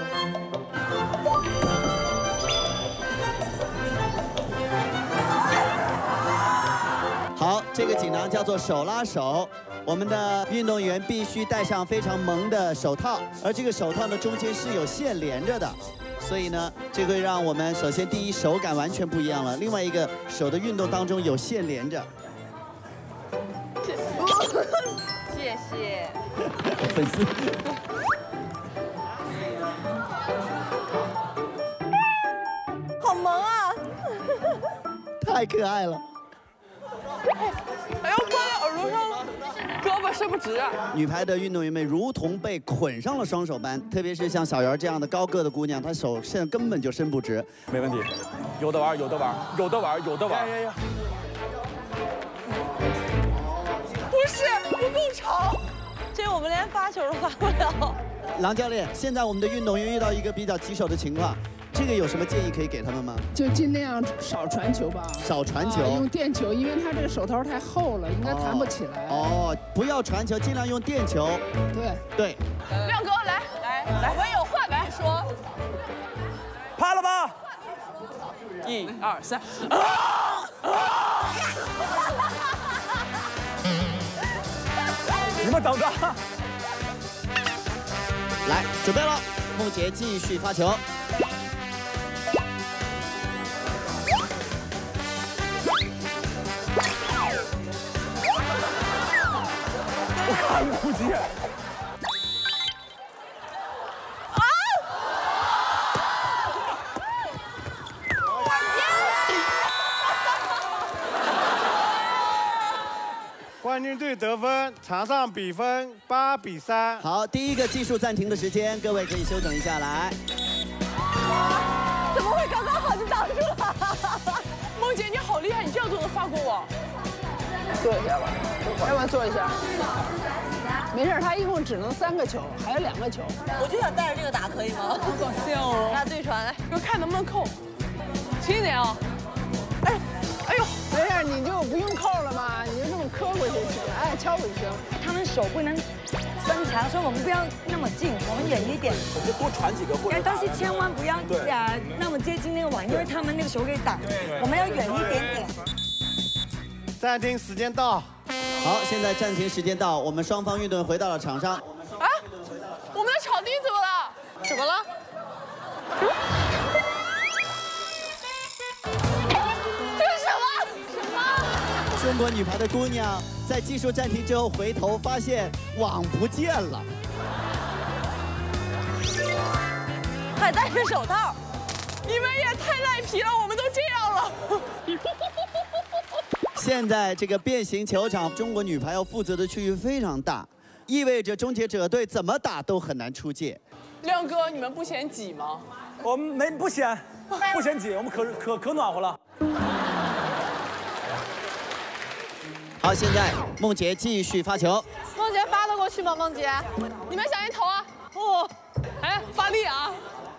好，这个锦囊叫做手拉手。我们的运动员必须戴上非常萌的手套，而这个手套呢中间是有线连着的，所以呢，这会让我们首先第一手感完全不一样了，另外一个手的运动当中有线连着。 谢谢。 粉丝。 好萌啊！ 太可爱了。 哎呦，挂在耳朵上了，胳膊伸不直啊。 女排的运动员们如同被捆上了双手般，特别是像小圆这样的高个的姑娘，她手现在根本就伸不直。 没问题，有的玩，有的玩，有的玩，有的玩。呀呀呀！ 不是不够长，这我们连发球都发不了。 郎教练，现在我们的运动员遇到一个比较棘手的情况，这个有什么建议可以给他们吗？ 就尽量少传球吧。 少传球、 啊，用垫球，因为他这个手头太厚了，应该弹不起来。 哦，哦不要传球，尽量用垫球。 对对。 亮哥，来来来，我有话来说。 怕了吧？ 一二三。 啊啊 你们等着， 来，准备了，梦洁继续发球。 我看不见。 啊！ 冠军队得分，场上比分八比三。 好，第一个技术暂停的时间，各位可以休整一下来。 怎么会刚刚好就挡住了？ 梦洁，你好厉害，你这样都能发过我。坐一下吧，要不然坐一下。 没事，他一共只能三个球，还有两个球。 我就想带着这个打，可以吗？ 好搞笑哦！ 那对传来， 我看能不能扣。轻一点啊！哎，哎呦， 没事，你就不用扣了嘛，你就这么磕过去就行了，哎，敲过去行。 他们手不能三墙，所以我们不要那么近，我们远一点。 我们就多传几个或者。 但是千万不要呀那么接近那个网，因为他们那个手给挡，我们要远一点点。 暂停时间到。 好，现在暂停时间到，我们双方运动员回到了场上。 啊，我们的场地怎么了？怎么了？这是什么？什么？ 中国女排的姑娘在技术暂停之后回头发现网不见了， 还戴着手套，你们也太赖皮了，我们都这样了。 现在这个变形球场，中国女排要负责的区域非常大，意味着终结者队怎么打都很难出界。 亮哥，你们不嫌挤吗？ 我们没不嫌，不嫌挤，我们可可可暖和了。 好，现在梦洁继续发球。 梦洁发得过去吗？梦洁，你们小心投啊！哦，哎，发力啊！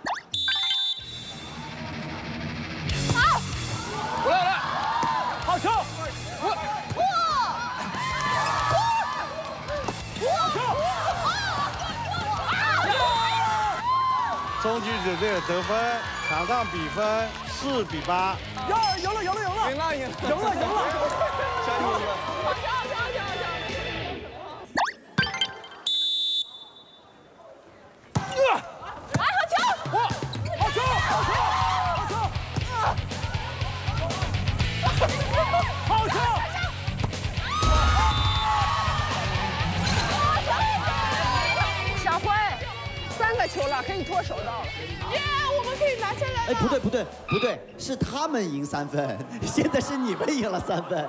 啊！ 我来，我来，好球！ 哇！ 中局者队的得分，场上比分四比八。 呀，赢了，赢了，赢了， 赢了，赢了， 赢了，赢了！ 加油！好球，好球，好球！哎，好球！ 哇，好球，好球，好球！好球！ 小辉，三个球了，可以脱手到了。 耶，我们可以拿下来了。 哎，不对，不对，不对，是他们赢三分，现在是你们赢了三分。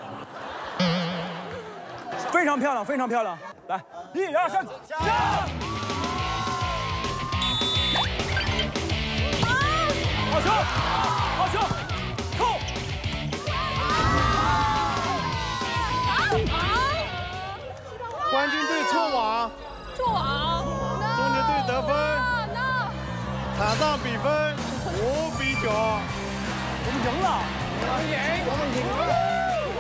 非常漂亮，非常漂亮！来，一二三，加！好球，好球，扣！ 冠军队错网， 错网， 终结队得分，场上比分五比九， 我们赢了， 我们赢，我们赢了。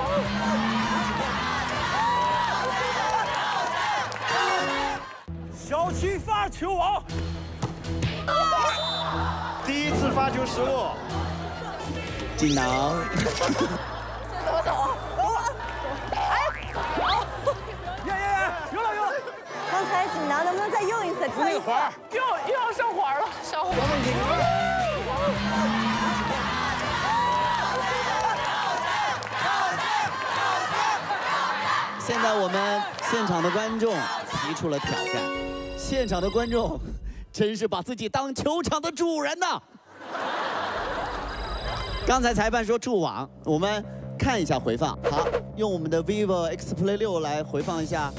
小七发球王， 第一次发球失误， 锦囊。 这怎么走？哎， 耶耶耶，赢了赢了！ 刚才锦囊能不能再用一次？ 那个环又又要上环了，上环。 我们赢了。 现在我们现场的观众提出了挑战，现场的观众真是把自己当球场的主人呐！刚才裁判说助网，我们看一下回放。好，用我们的 vivo X Play 六来回放一下。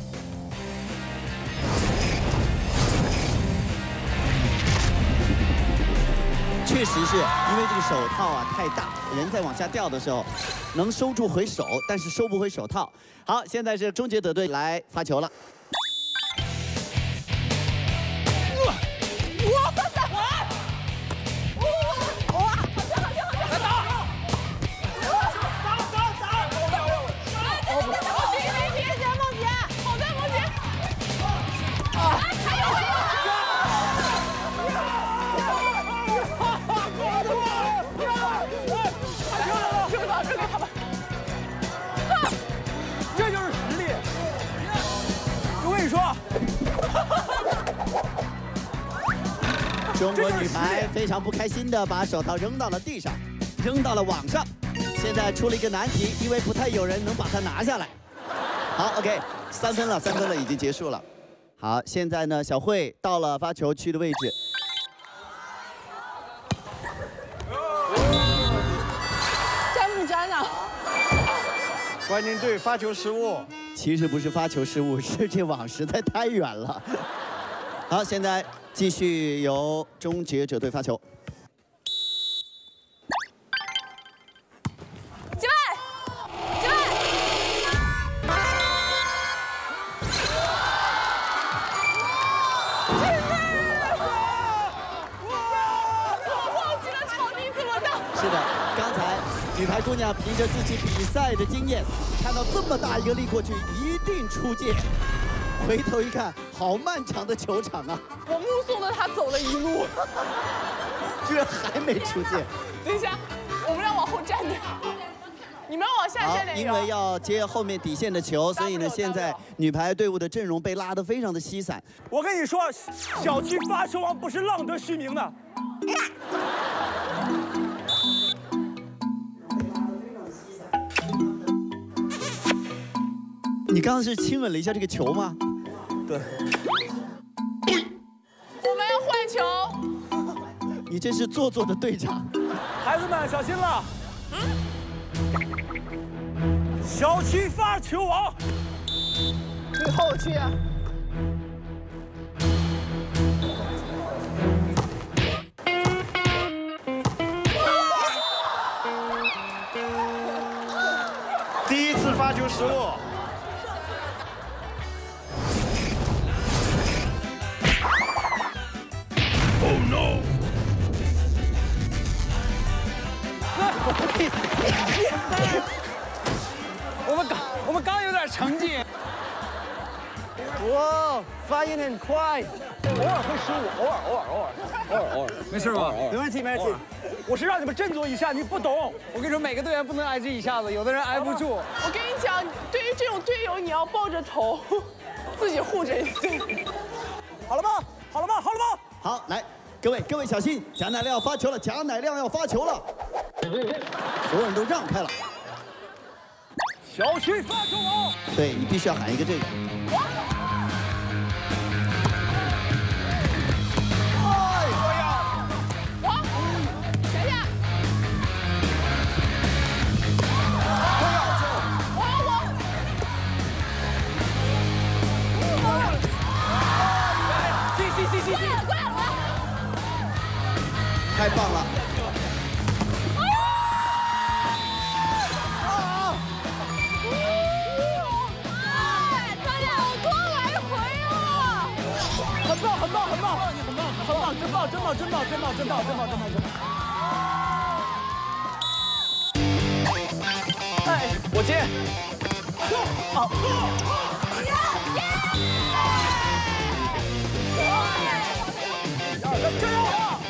确实是因为这个手套啊太大，人在往下掉的时候能收住回手，但是收不回手套。好，现在是终结者队来发球了。 我的哇！哇！好球好球好球！来打！打打打！别别别！谢谢梦洁，好的梦洁。啊！还有还有！ 这就是实力。我跟你说， 中国女排非常不开心的把手套扔到了地上，扔到了网上。现在出了一个难题，因为不太有人能把它拿下来。好 ，OK， 三分了，三分了，已经结束了。好，现在呢，小慧到了发球区的位置。 沾不沾啊？ 冠军队发球失误。 其实不是发球失误，是这网实在太远了。好，现在继续由终结者队发球。 击败，击败！我忘记了场地这么大。 是的，刚才女排姑娘凭着自己比赛的经验，看到这么大一个力过去，一定出界。 回头一看，好漫长的球场啊！ 我目送着他走了一路， 居然还没出界。 等一下，我们俩往后站点，你们往下站点。 因为要接后面底线的球，所以呢，现在女排队伍的阵容被拉得非常的稀散。 我跟你说，小区发球王不是浪得虚名的。 你刚刚是亲吻了一下这个球吗？ 对。 我们要换球。 你这是做作的队长。 孩子们小心了。小区发球王。 你后去啊。 第一次发球失误。 Oh no！ 我们刚我们刚有点成绩。 哇，发音很快， 偶尔会失误，偶尔偶尔偶尔偶尔偶尔， 没事吧？ 没问题没问题。我是让你们振作一下，你不懂。 我跟你说，每个队员不能挨这一下子，有的人挨不住。 我跟你讲，对于这种队友，你要抱着头，自己护着。 好了吗？好了吗？好了吗？ 好，来。 各位，各位小心！贾乃亮要发球了，贾乃亮要发球了，所有人都让开了。 小区发球王， 对你必须要喊一个这个。 哎，我要， 我，等一下， 我要球， 我我， 我，进进进进进。 太棒了！ 啊！ 哎，他俩好多来回啊！ 很棒，很棒，很棒，你很棒，很棒，真棒，真棒，真棒，真棒，真棒，真棒，真棒，真棒！哎，我接。好。加油！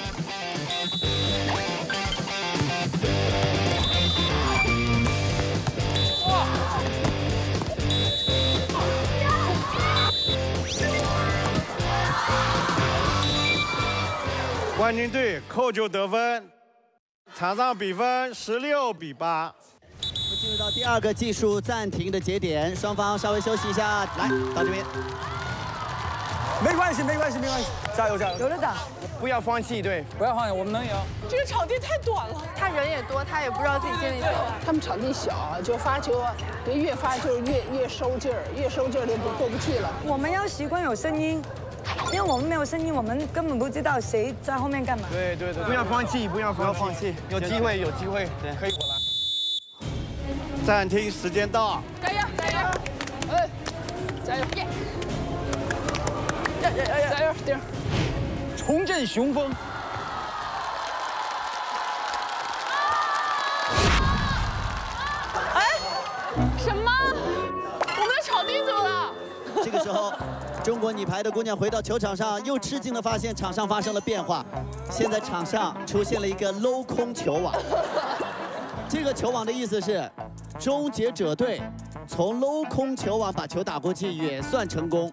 冠军队扣球得分，场上比分十六比八。 我们进入到第二个技术暂停的节点，双方稍微休息一下，来到这边。 没关系，没关系，没关系，加油加油！ 有的打， 不要放弃，对，不要放弃，我们能赢。 这个场地太短了， 他人也多，他也不知道自己尽力走。 他们场地小，就发球，别越发球越越收劲儿，越收劲儿就过不去了。 我们要习惯有声音。 因为我们没有声音，我们根本不知道谁在后面干嘛。 对对对， 不要放弃，不要不要放弃，有机会有机会，对，可以我来。 暂停时间到。 加油加油！ 哎，加油！耶！加油加油加油！丁， 重振雄风。 哎，什么？我们的场地怎么了？ 这个时候。 中国女排的姑娘回到球场上，又吃惊地发现场上发生了变化。现在场上出现了一个镂空球网。这个球网的意思是，终结者队从镂空球网把球打过去也算成功。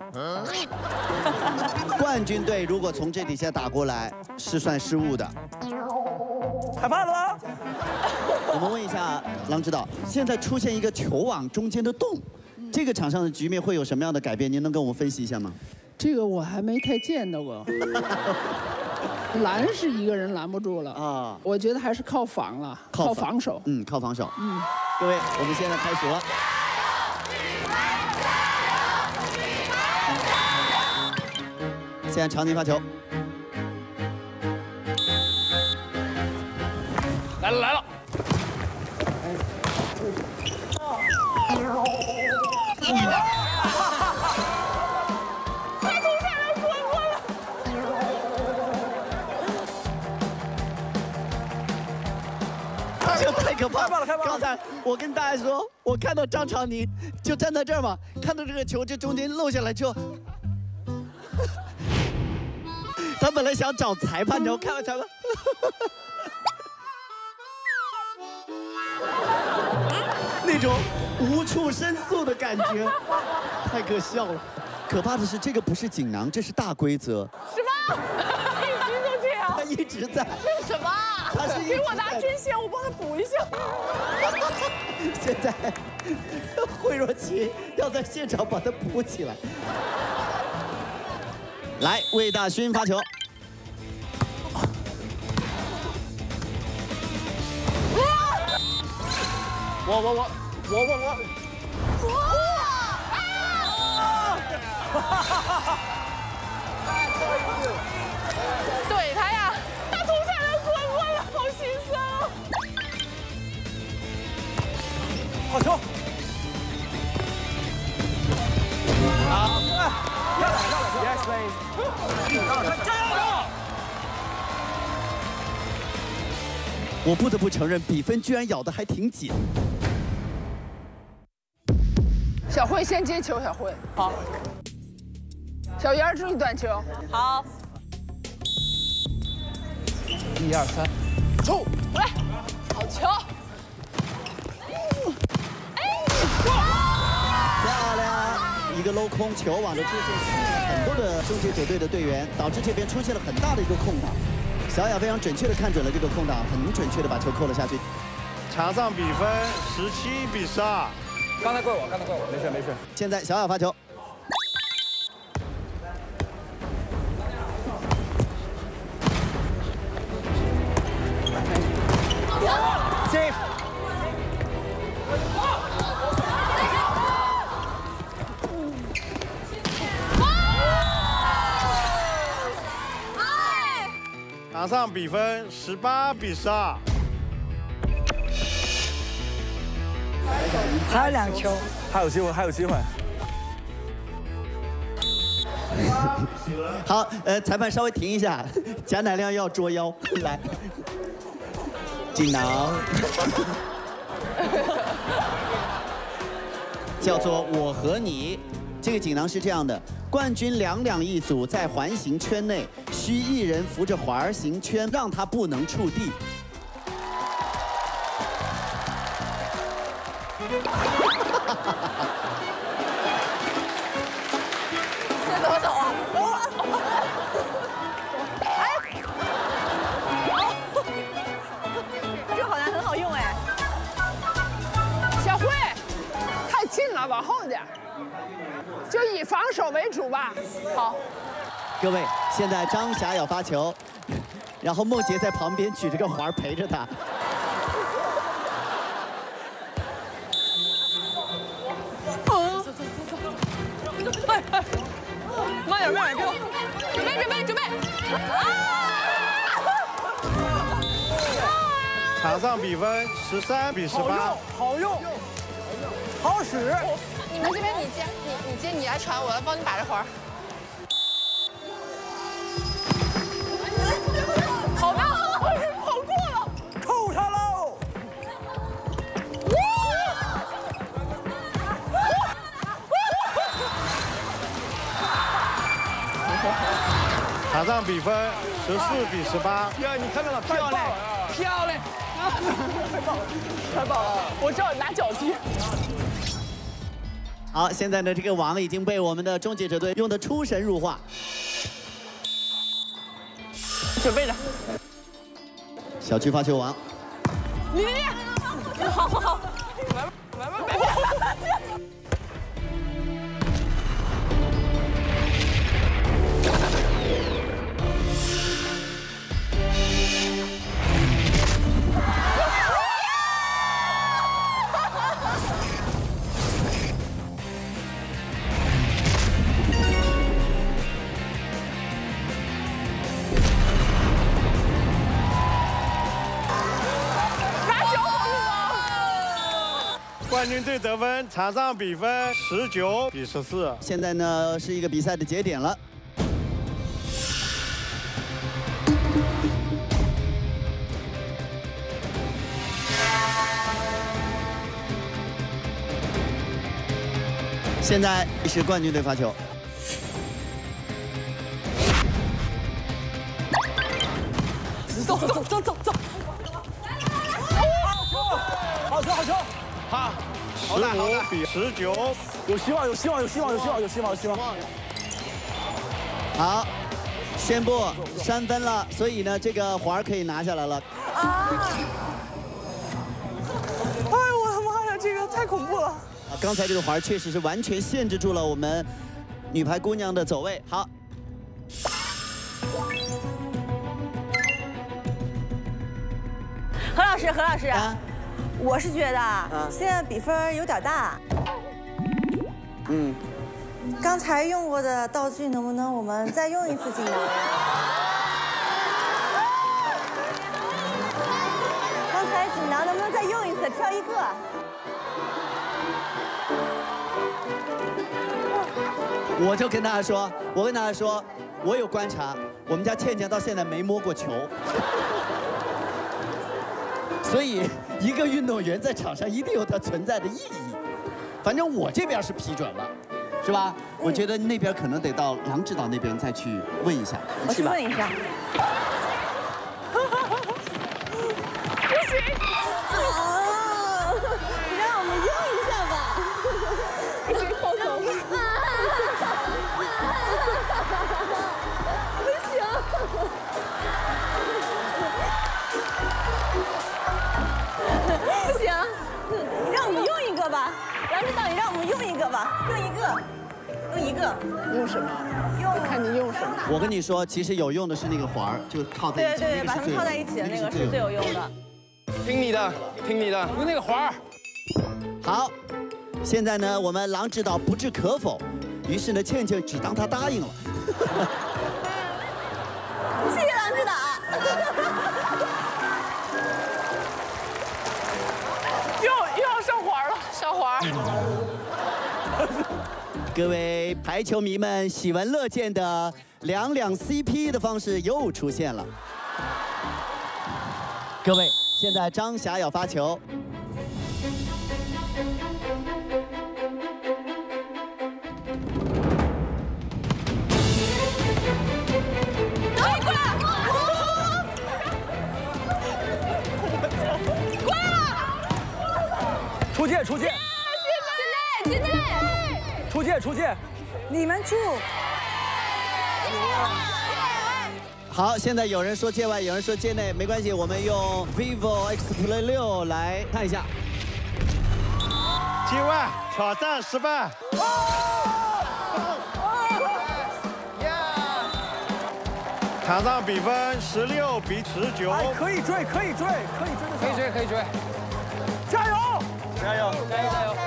冠军队如果从这底下打过来，是算失误的。 裁判了吗？ 我们问一下郎指导，现在出现一个球网中间的洞。 这个场上的局面会有什么样的改变？您能跟我们分析一下吗？ 这个我还没太见到过。拦是一个人拦不住了啊，我觉得还是靠防了，靠防守。 嗯，靠防守。 嗯， 各位，我们现在开始了。现在长宁发球。 来了来了。 他从上面滚过来。 太这太可怕了！ 开爆了，开爆了！ 刚才我跟大家说，我看到张常宁就站在这儿嘛，看到这个球这中间漏下来之后，他本来想找裁判，你知道看完裁判，那种无处申诉的感觉，太可笑了。可怕的是，这个不是锦囊，这是大规则。 什么？一直就这样？ 他一直在。 这是什么？ 他是给我拿针线，我帮他补一下。 现在惠若琪要在现场把它补起来。来，魏大勋发球。 我我我我我我。哇！ 怼他呀！他头差点滚过来，好心酸啊！ 好球！好，漂亮漂亮 ！Yes please！ 加油！ 我不得不承认，比分居然咬得还挺紧。 小慧先接球，小慧好。小圆注意短球， 好。 一二三，冲！ 来，好球！ 哎，漂亮！一个镂空球网的出现，吸引了很多的终结者队的队员，导致这边出现了很大的一个空档。小雅非常准确的看准了这个空档，很准确的把球扣了下去。 场上比分十七比十二。 刚才怪我，刚才怪我，没事没事。 现在小雅发球。 Safe。 场上比分十八比十二。 还有两球， 还有机会，还有机会。 好，呃，裁判稍微停一下，贾乃亮要捉妖，来，锦囊，叫做我和你。这个锦囊是这样的：冠军两两一组，在环形圈内，需一人扶着环形圈，让他不能触地。 这怎么走啊？哎，这好像很好用哎。 小慧，太近了，往后点，就以防守为主吧。好。 各位，现在张霞要发球，然后梦洁在旁边举着个环陪着她。 哎哎，慢点慢点，给我，准备准备准备。 场上比分十三比十八。 好用，好使。 你们这边你接，你你接，你来传，我来帮你把着环。好的，我跑过了， 扣上喽。 场上比分十四比十八。 呀，你看到了，漂亮，漂亮，太棒了，太棒了！ 我知道拿脚踢。 好，现在呢，这个网已经被我们的终结者队用得出神入化。 准备着。 小区发球王。 你你你，好好好，来吧来吧来吧。 冠军队得分，场上比分十九比十四。 现在呢是一个比赛的节点了。 现在是冠军队发球。 走走走走走。 好球好球！ 好，十五比十九， 有希望有希望有希望有希望有希望有希望。 好，宣布三分了，所以呢，这个环可以拿下来了。 啊！哎呦我的妈呀，这个太恐怖了！ 啊，刚才这个环确实是完全限制住了我们女排姑娘的走位。好。 何老师，何老师， 啊、 我是觉得啊，现在比分有点大。 嗯。 刚才用过的道具，能不能我们再用一次锦囊？刚才锦囊能不能再用一次，挑一个？ 我就跟大家说，我跟大家说，我有观察，我们家倩倩到现在没摸过球。所以，一个运动员在场上一定有他存在的意义。反正我这边是批准了，是吧？我觉得那边可能得到郎指导那边再去问一下， 我去问一下。不行，啊！你让我们用一下吧。不行，放手。不行。 不行，你让我们用一个吧，郎指导，你让我们用一个吧，用一个，用一个， 用什么？ 用看你用什么。 我跟你说，其实有用的是那个环儿，就靠在一起。 对对对，把它们靠在一起的那个是最有用的。 听你的，听你的， 用那个环儿。 好，现在呢，我们郎指导不置可否，于是呢，倩倩只当他答应了。 谢谢郎指导。 又又要上环了，上环。 各位排球迷们喜闻乐见的两两 C P 的方式又出现了。各位，现在张霞要发球。 哎，过来！过来了！ 出界，出界！ 进内，进内！ 出界，出界！ 你们出。 好，现在有人说界外，有人说界内，没关系，我们用 vivo X Play 六来看一下。 界外挑战失败。场上比分十六比十九。 哎，可以追，可以追，可以追得上。 可以追，可以追。 加油！ 加油！ 加油！加油！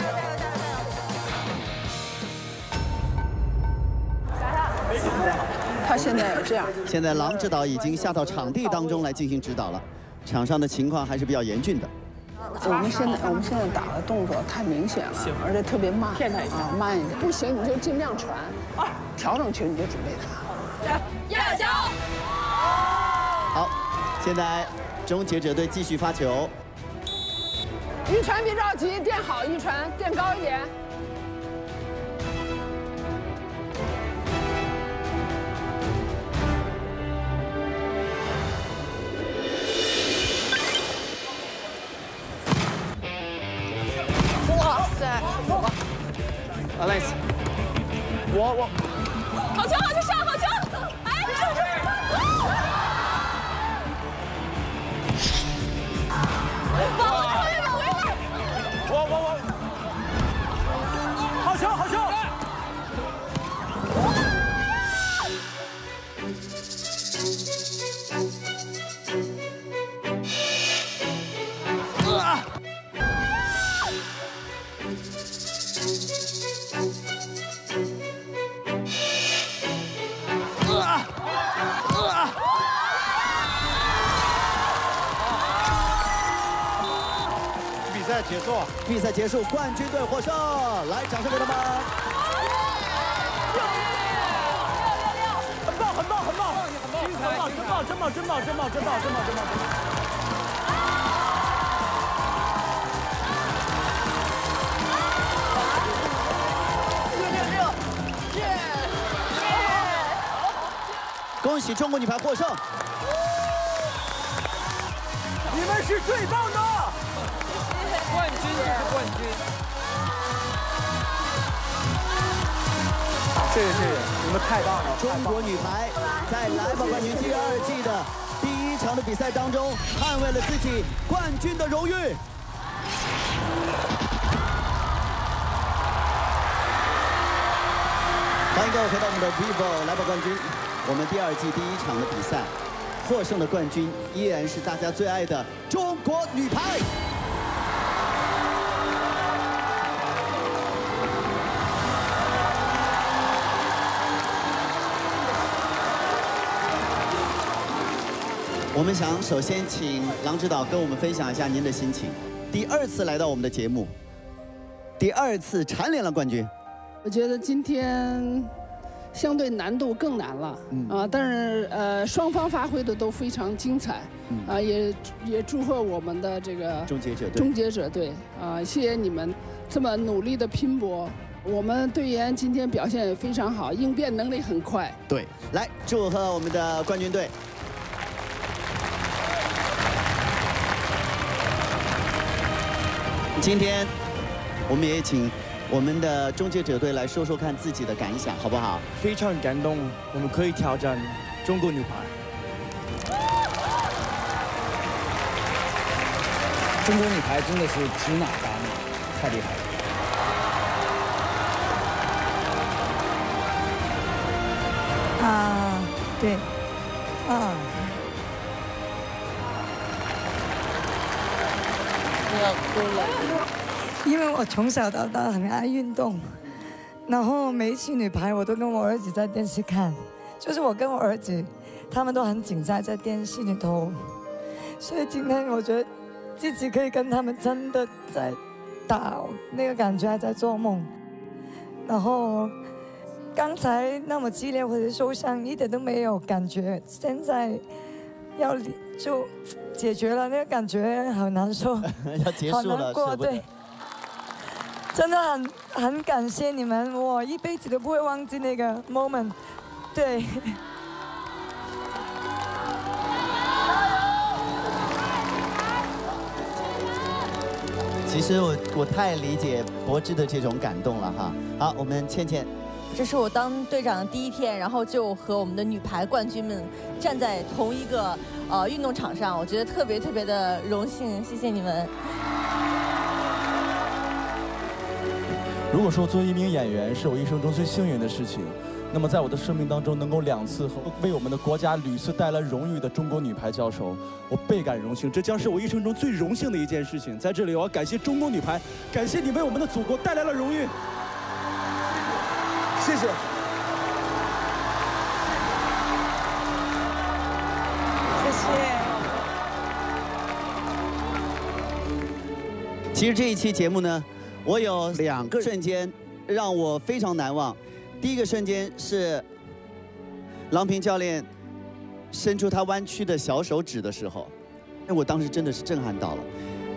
他现在这样。 现在郎指导已经下到场地当中来进行指导了，场上的情况还是比较严峻的。 我们现在我们现在打的动作太明显了，而且特别慢， 骗他一下啊，慢一点。不行你就尽量传，调整球你就准备他。 压球！ 好，现在终结者队继续发球。 玉传别着急，垫好，玉传垫高一点。 哇塞！ Alex， 我我。 好球，好球，上，好球！哎，这这。保护后面，保护后面。 我我我。 好球，好球！ 啊！ 比赛结束， 比赛结束，冠军队获胜！来，掌声给他们！ 很棒，很棒，很棒，精彩，真棒，真棒，真棒，真棒，真棒，真棒，真棒，真棒！ 恭喜中国女排获胜！ 你们是最棒的， 冠军就是冠军。 谢谢谢谢，你们太棒了！ 中国女排在来吧冠军第二季的第一场的比赛当中，捍卫了自己冠军的荣誉。欢迎各位回到我们的 vivo 来吧冠军。我们第二季第一场的比赛，获胜的冠军依然是大家最爱的中国女排。我们想首先请郎指导跟我们分享一下您的心情。第二次来到我们的节目，第二次蝉联了冠军。 我觉得今天相对难度更难了，嗯、啊，但是呃双方发挥的都非常精彩，嗯、啊也也祝贺我们的这个终结者队， 终结者队啊，谢谢你们这么努力的拼搏。我们队员今天表现也非常好，应变能力很快。 对，来祝贺我们的冠军队。今天我们也请我们的终结者队来说说看自己的感想，好不好？ 非常感动，我们可以挑战中国女排。 中国女排真的是指哪打哪，太厉害了。 啊，对，啊。 要哭了。 因为我从小到大很爱运动，然后每一期女排我都跟我儿子在电视看，就是我跟我儿子，他们都很紧张在电视里头，所以今天我觉得自己可以跟他们真的在打，那个感觉还在做梦。然后刚才那么激烈或者受伤一点都没有感觉，现在要就解决了，那个感觉好难受， 要结束了， 好难过，对。真的很很感谢你们，我一辈子都不会忘记那个 moment。对。 其实我我太理解柏芝的这种感动了哈。好，我们倩倩。 这是我当队长的第一天，然后就和我们的女排冠军们站在同一个呃运动场上，我觉得特别特别的荣幸，谢谢你们。 如果说作为一名演员是我一生中最幸运的事情，那么在我的生命当中能够两次和为我们的国家屡次带来荣誉的中国女排交手，我倍感荣幸，这将是我一生中最荣幸的一件事情。在这里，我要感谢中国女排，感谢你为我们的祖国带来了荣誉。谢谢。 谢谢。 其实这一期节目呢，我有两个瞬间让我非常难忘。第一个瞬间是郎平教练伸出他弯曲的小手指的时候，哎，我当时真的是震撼到了。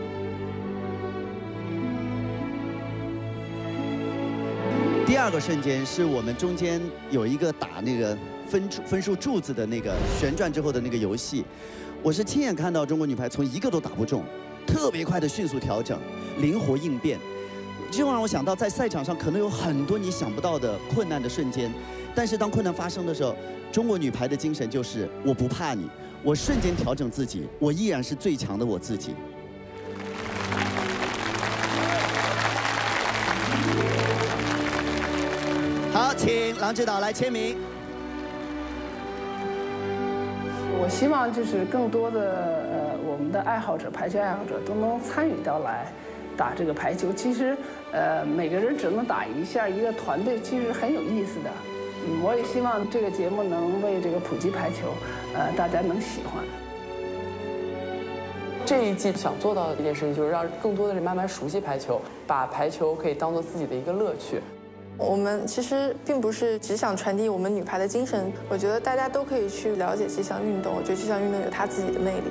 第二个瞬间是我们中间有一个打那个分数分数柱子的那个旋转之后的那个游戏，我是亲眼看到中国女排从一个都打不中，特别快的迅速调整，灵活应变。这让我想到，在赛场上可能有很多你想不到的困难的瞬间，但是当困难发生的时候，中国女排的精神就是我不怕你，我瞬间调整自己，我依然是最强的我自己。好，请郎指导来签名。 我希望就是更多的呃我们的爱好者，排球爱好者都能参与到来。打这个排球，其实，呃，每个人只能打一下，一个团队其实很有意思的。嗯，我也希望这个节目能为这个普及排球，呃，大家能喜欢。 这一季想做到的一件事情，就是让更多的人慢慢熟悉排球，把排球可以当做自己的一个乐趣。 我们其实并不是只想传递我们女排的精神，我觉得大家都可以去了解这项运动，我觉得这项运动有它自己的魅力。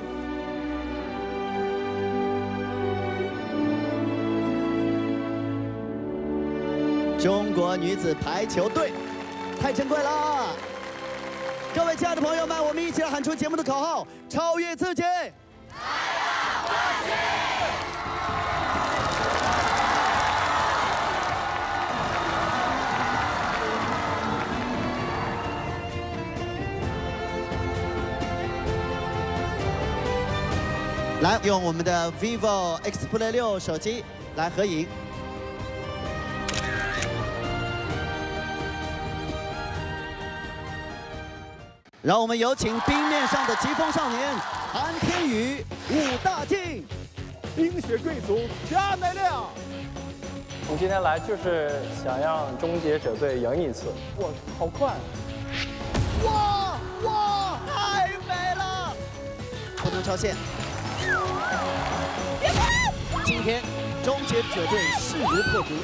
中国女子排球队，太珍贵了！ 各位亲爱的朋友们，我们一起来喊出节目的口号：超越自己。来，用我们的 vivo X Play 六手机来合影。让我们有请冰面上的疾风少年韩天宇、武大靖。 冰雪贵族加乃亮。 我们今天来就是想让终结者队赢一次。 哇，好快！ 哇哇，太美了！不能超线。今天终结者队势如破竹，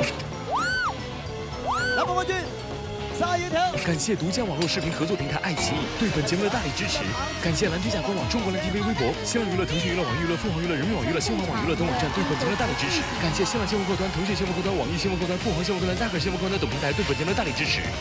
拿冠冠军。撒野条。 感谢独家网络视频合作平台爱奇艺对本节目的大力支持。感谢蓝天下官网、中国蓝 T V 微博、新浪娱乐、腾讯娱乐、网易娱乐、凤凰娱乐、人民网娱乐、新华网娱乐等网站对本节目的大力支持。感谢新浪新闻客户端、腾讯新闻客户端、网易新闻客户端、凤凰新闻客户端、大可新闻客户端等平台对本节目的大力支持。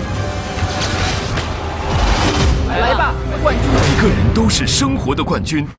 每个人都是生活的冠军。